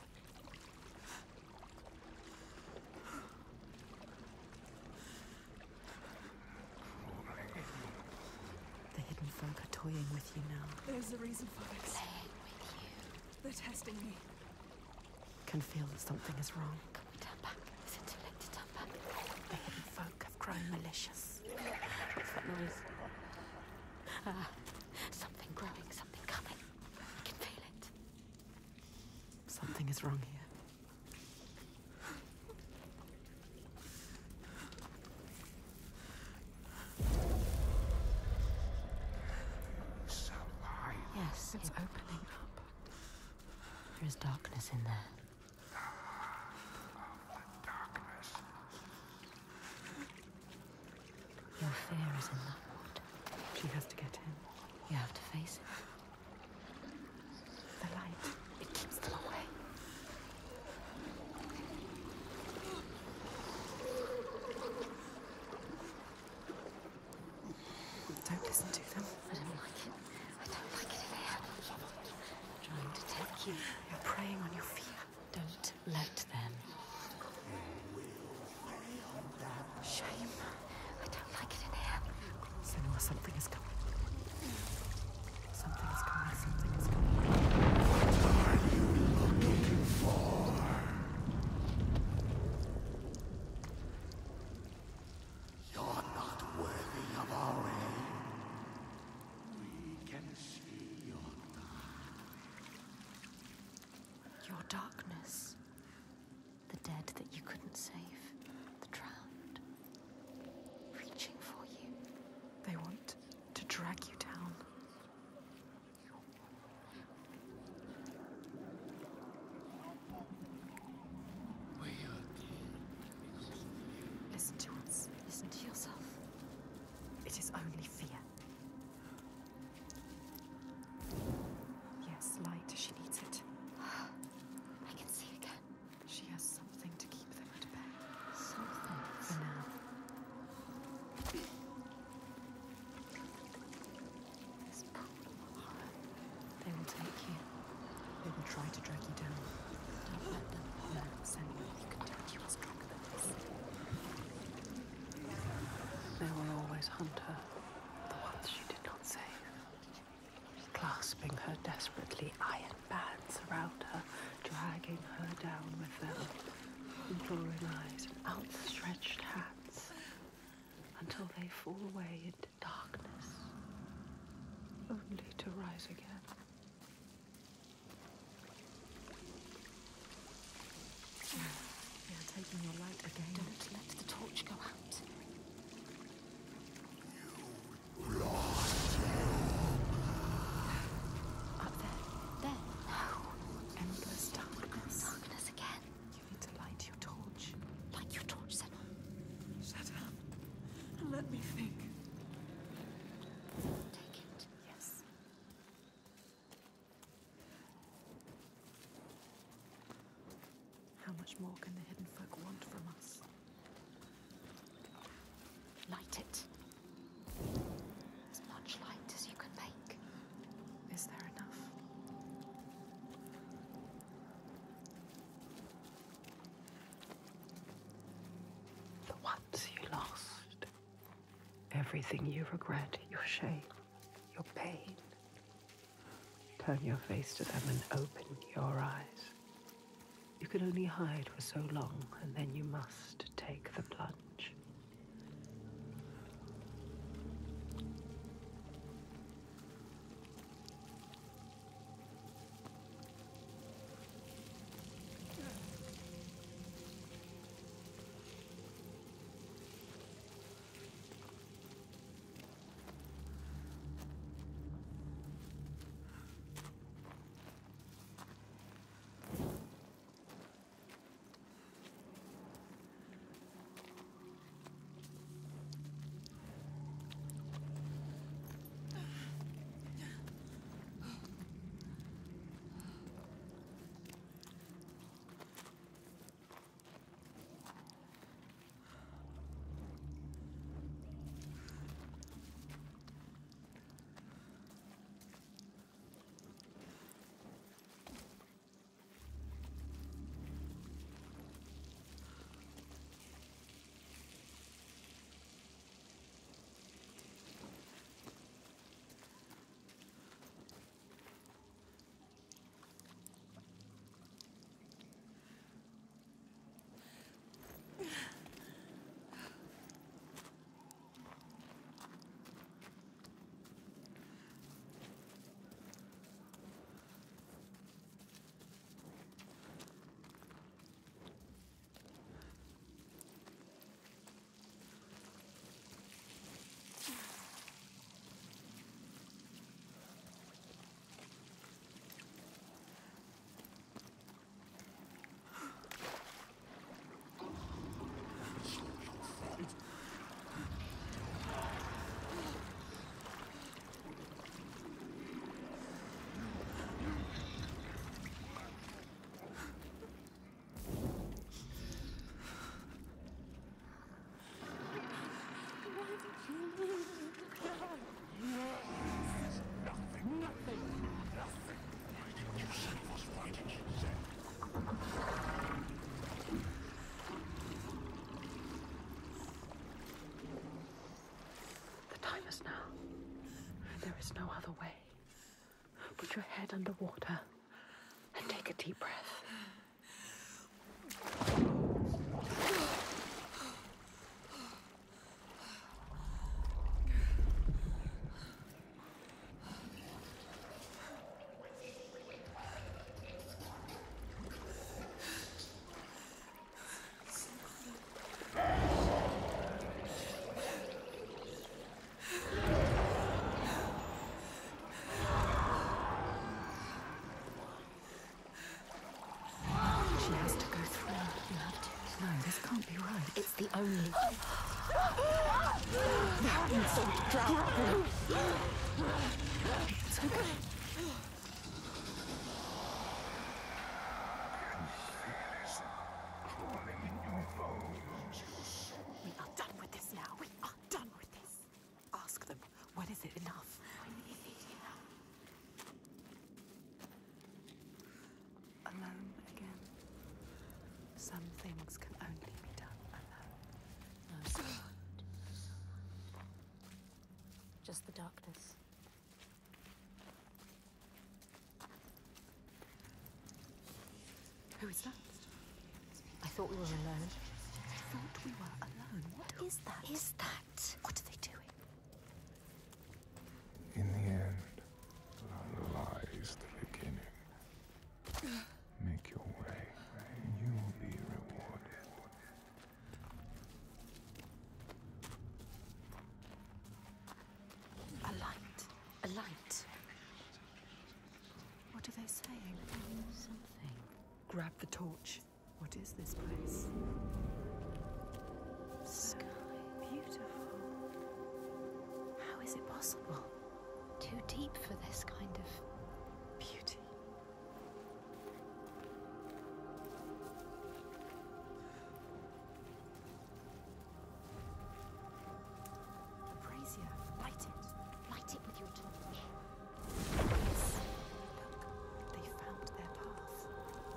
The hidden folk are toying with you now. There's a reason for this. Playing with you. They're testing me. Can feel that something is wrong. Can we turn back? Is it too late to turn back? The hidden folk have grown malicious. What's that noise? Ah, something growing, something coming. I can feel it. Something is wrong here. Yes, It's it, opening up. there is darkness in there. Your fear is in that wood. She has to get in. You have to face it. The light. It keeps them away. Don't listen to them. I don't like it. I don't like it in here. Trying to take you. You're preying on your fear. Don't let them. Shame. I don't like it in here. Senua, something is coming. Something is coming. Something is coming. You're not worthy of our aid. We can see your Your darkness. The dead that you couldn't save. The drowned. Reaching for you. They want to drag you down. Listen to us. Listen to yourself. It is only fear. Yes, light. She needs it. I can see again. She has something to keep them at bay. Something. For now. This pool of horror. They will take you. They will try to drag you down. Don't let them. No, Senua, you can tell you are stronger than this. They will always hunt her, the ones she did not save. Clasping her desperately, iron bands around her, dragging her down with them, imploring eyes and outstretched hands, until they fall away into darkness, only to rise again. They are taking your light again. Don't let the torch go out. Up there. There. No. Endless darkness. Darkness again. You need to light your torch. Light your torch, Senua. Shut up. And let me think. Take it. Yes. How much more can the hidden folk want from us? Light it. As much light as you can make. Is there enough? The ones you lost. Everything you regret, your shame, your pain. Turn your face to them and open your eyes. You can only hide for so long, and then you must take the plunge. is no other way. Put your head under water and take a deep breath. It's the only. It's okay. We are done with this now. We are done with this. Ask them, when is it enough? Alone again. Some things can only be done alone. No, sir. Just the darkness. Who is that? I thought we were alone. I thought we were alone. What is that? Is that? What are they doing? In the end, lies the beginning. Make your way, and you will be rewarded. A light. A light. What are they saying? Something. Grab the torch. What is this place? Sky. Beautiful. How is it possible? Too deep for this kind of Beauty. A brazier. Light it. light it with your torch. Yes. Look, they found their path.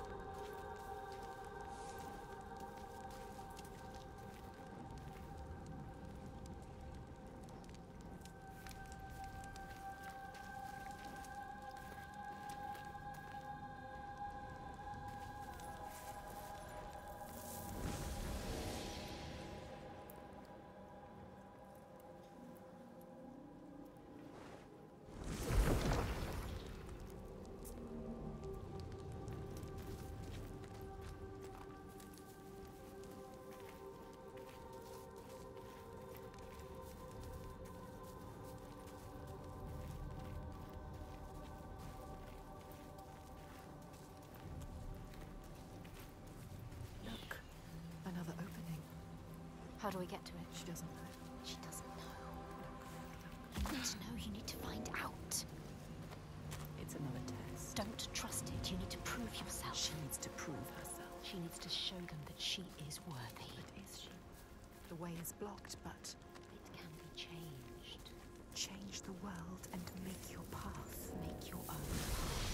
Look, another opening. How do we get to it? She doesn't know. She doesn't know. You need to know. You need to find out. It's another test. Don't trust it. You need to prove yourself. She needs to prove herself. She needs to show them that she is worthy. But is she? The way is blocked, but It can be changed. change the world and make your path. Make your own path.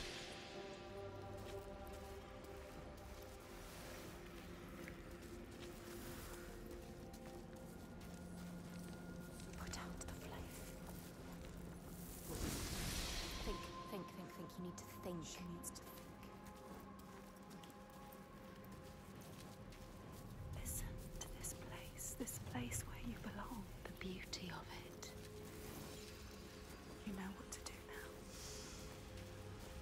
Put out the flame. Think, think, think, think. You need to think. She needs to think. Listen to this place. This place where you belong. The beauty of it. You know what to do now.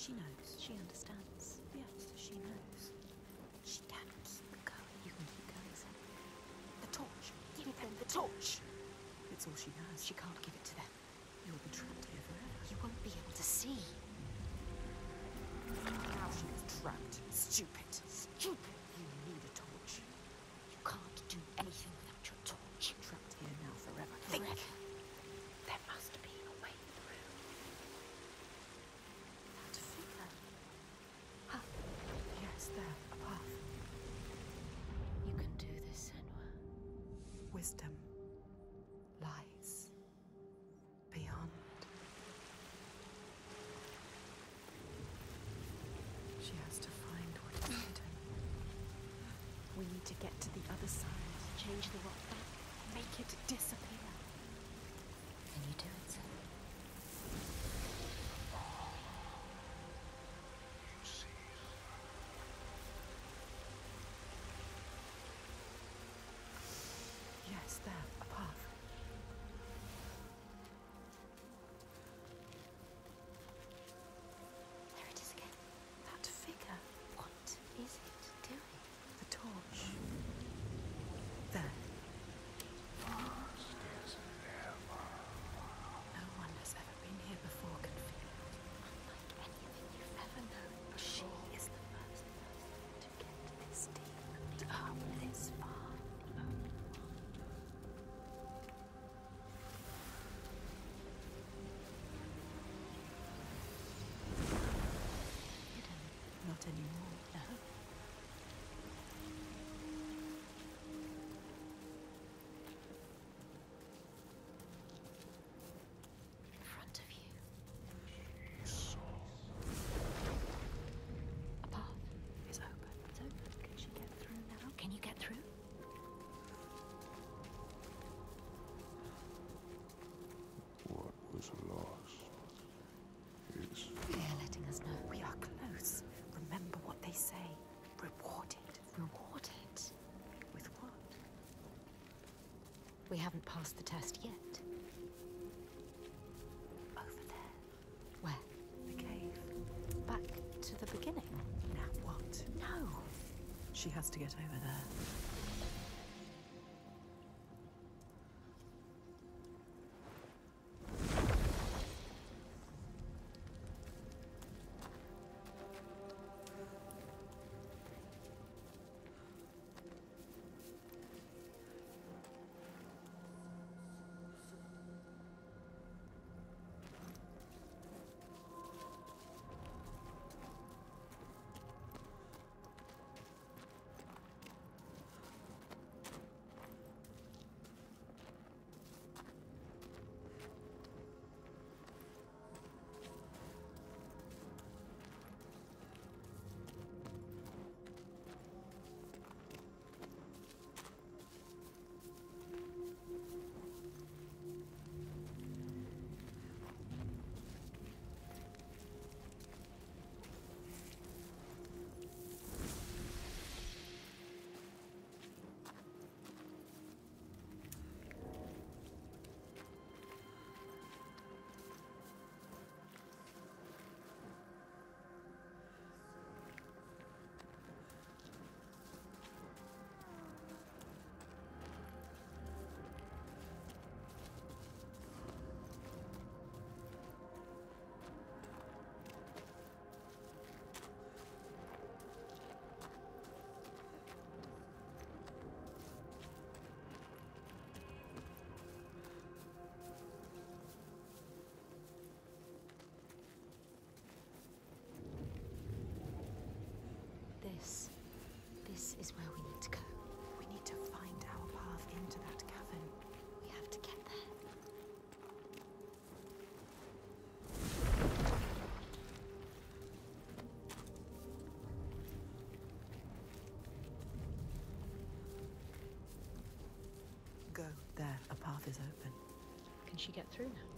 She knows. She understands. Yes, she knows. She can keep going. You can keep going, Sam. The torch. Give them the torch. It's all she has. She can't give it to them. You'll be trapped here forever. You won't be able to see. Now she is trapped. Stupid. Stupid. You need a torch. You can't do anything without your torch. Trapped here now forever. Think. Forever. There must be a way through. That figure. Huh. Yes, there. A path. You can do this, Senua. Wisdom lies beyond. She has to find what is hidden. We need to get to the other side. Change the rock back. Make it disappear. Can you do it, Senua? Yes, there, a path. There it is again. That figure. What is it doing? The torch. There. No one has ever been here before can feel it. Unlike anything you've ever known, she is the first person to get this deep and up this far. The only one. Hidden. Not anymore. No. In front of you. A path It's open. is open. Can she get through now? Can you get through? What was lost is They're letting us know. We are close. Remember what they say. Rewarded. Rewarded. With what? We haven't passed the test yet. Over there. Where? The cave. Back to the beginning? Now what? No. She has to get over there. This. This is where we need to go. We need to find our path into that cavern. We have to get there. Go. There, a path is open. Can she get through now?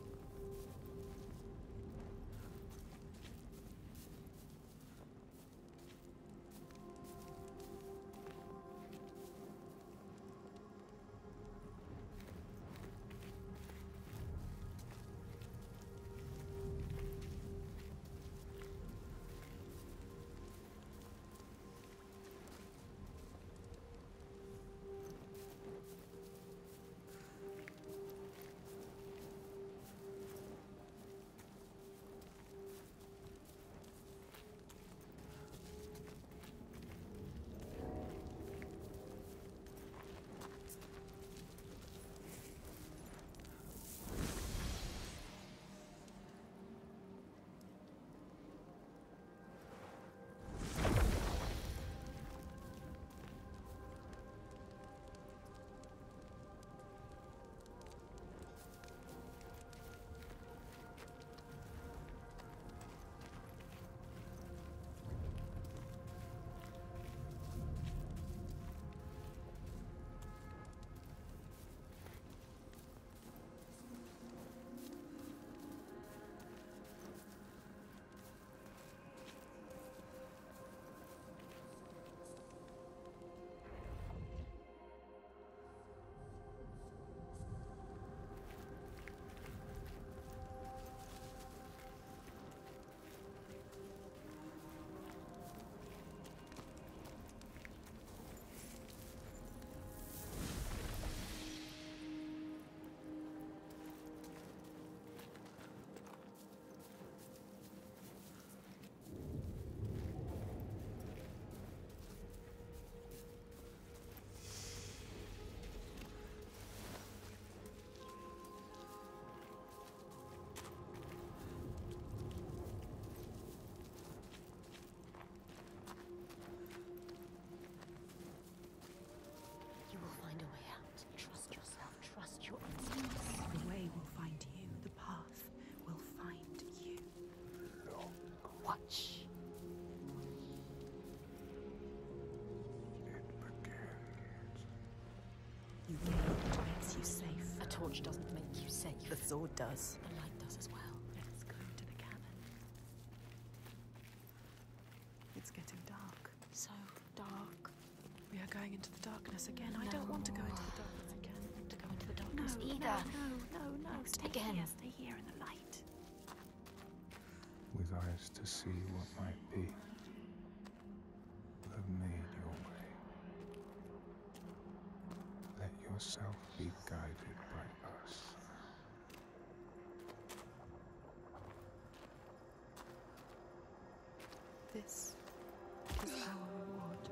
torch doesn't make you safe. The sword does. The light does as well. Let's go to the cabin. It's getting dark. So dark. We are going into the darkness again. I don't want to go into the darkness again. I don't want to go into the darkness No, either. no, no, no, no. Stay again. here, stay here in the light. With eyes to see what might be, will have made your way. Let yourself be guided by us. This is our reward.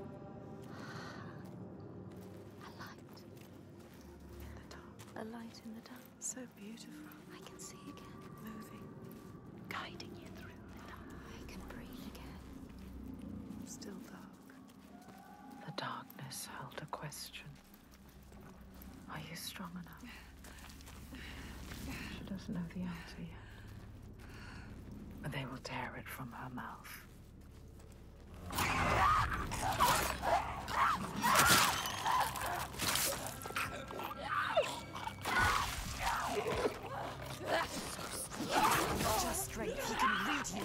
A light. In the dark. A light in the dark. So beautiful. I can see again. Moving. Guiding you through the dark. I can breathe again. Still dark. The darkness held a question. Are you strong enough? She doesn't know the answer yet. But they will tear it from her mouth. Just straight, he can read you.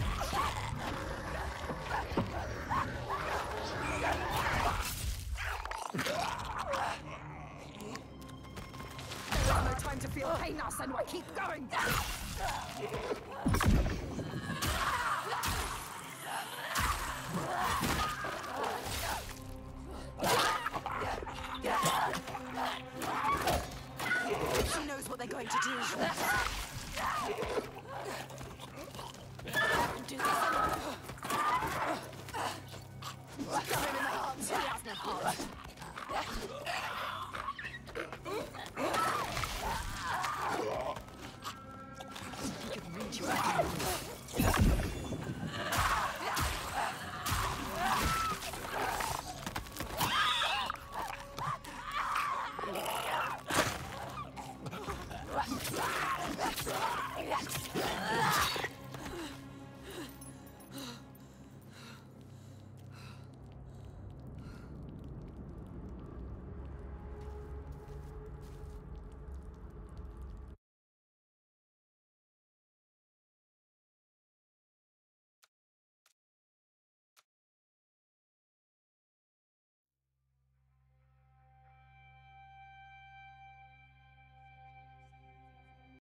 There's no time to feel pain now, Senua. Keep going. She knows what they're going to do. Do this. Stab him in the heart. He has no heart.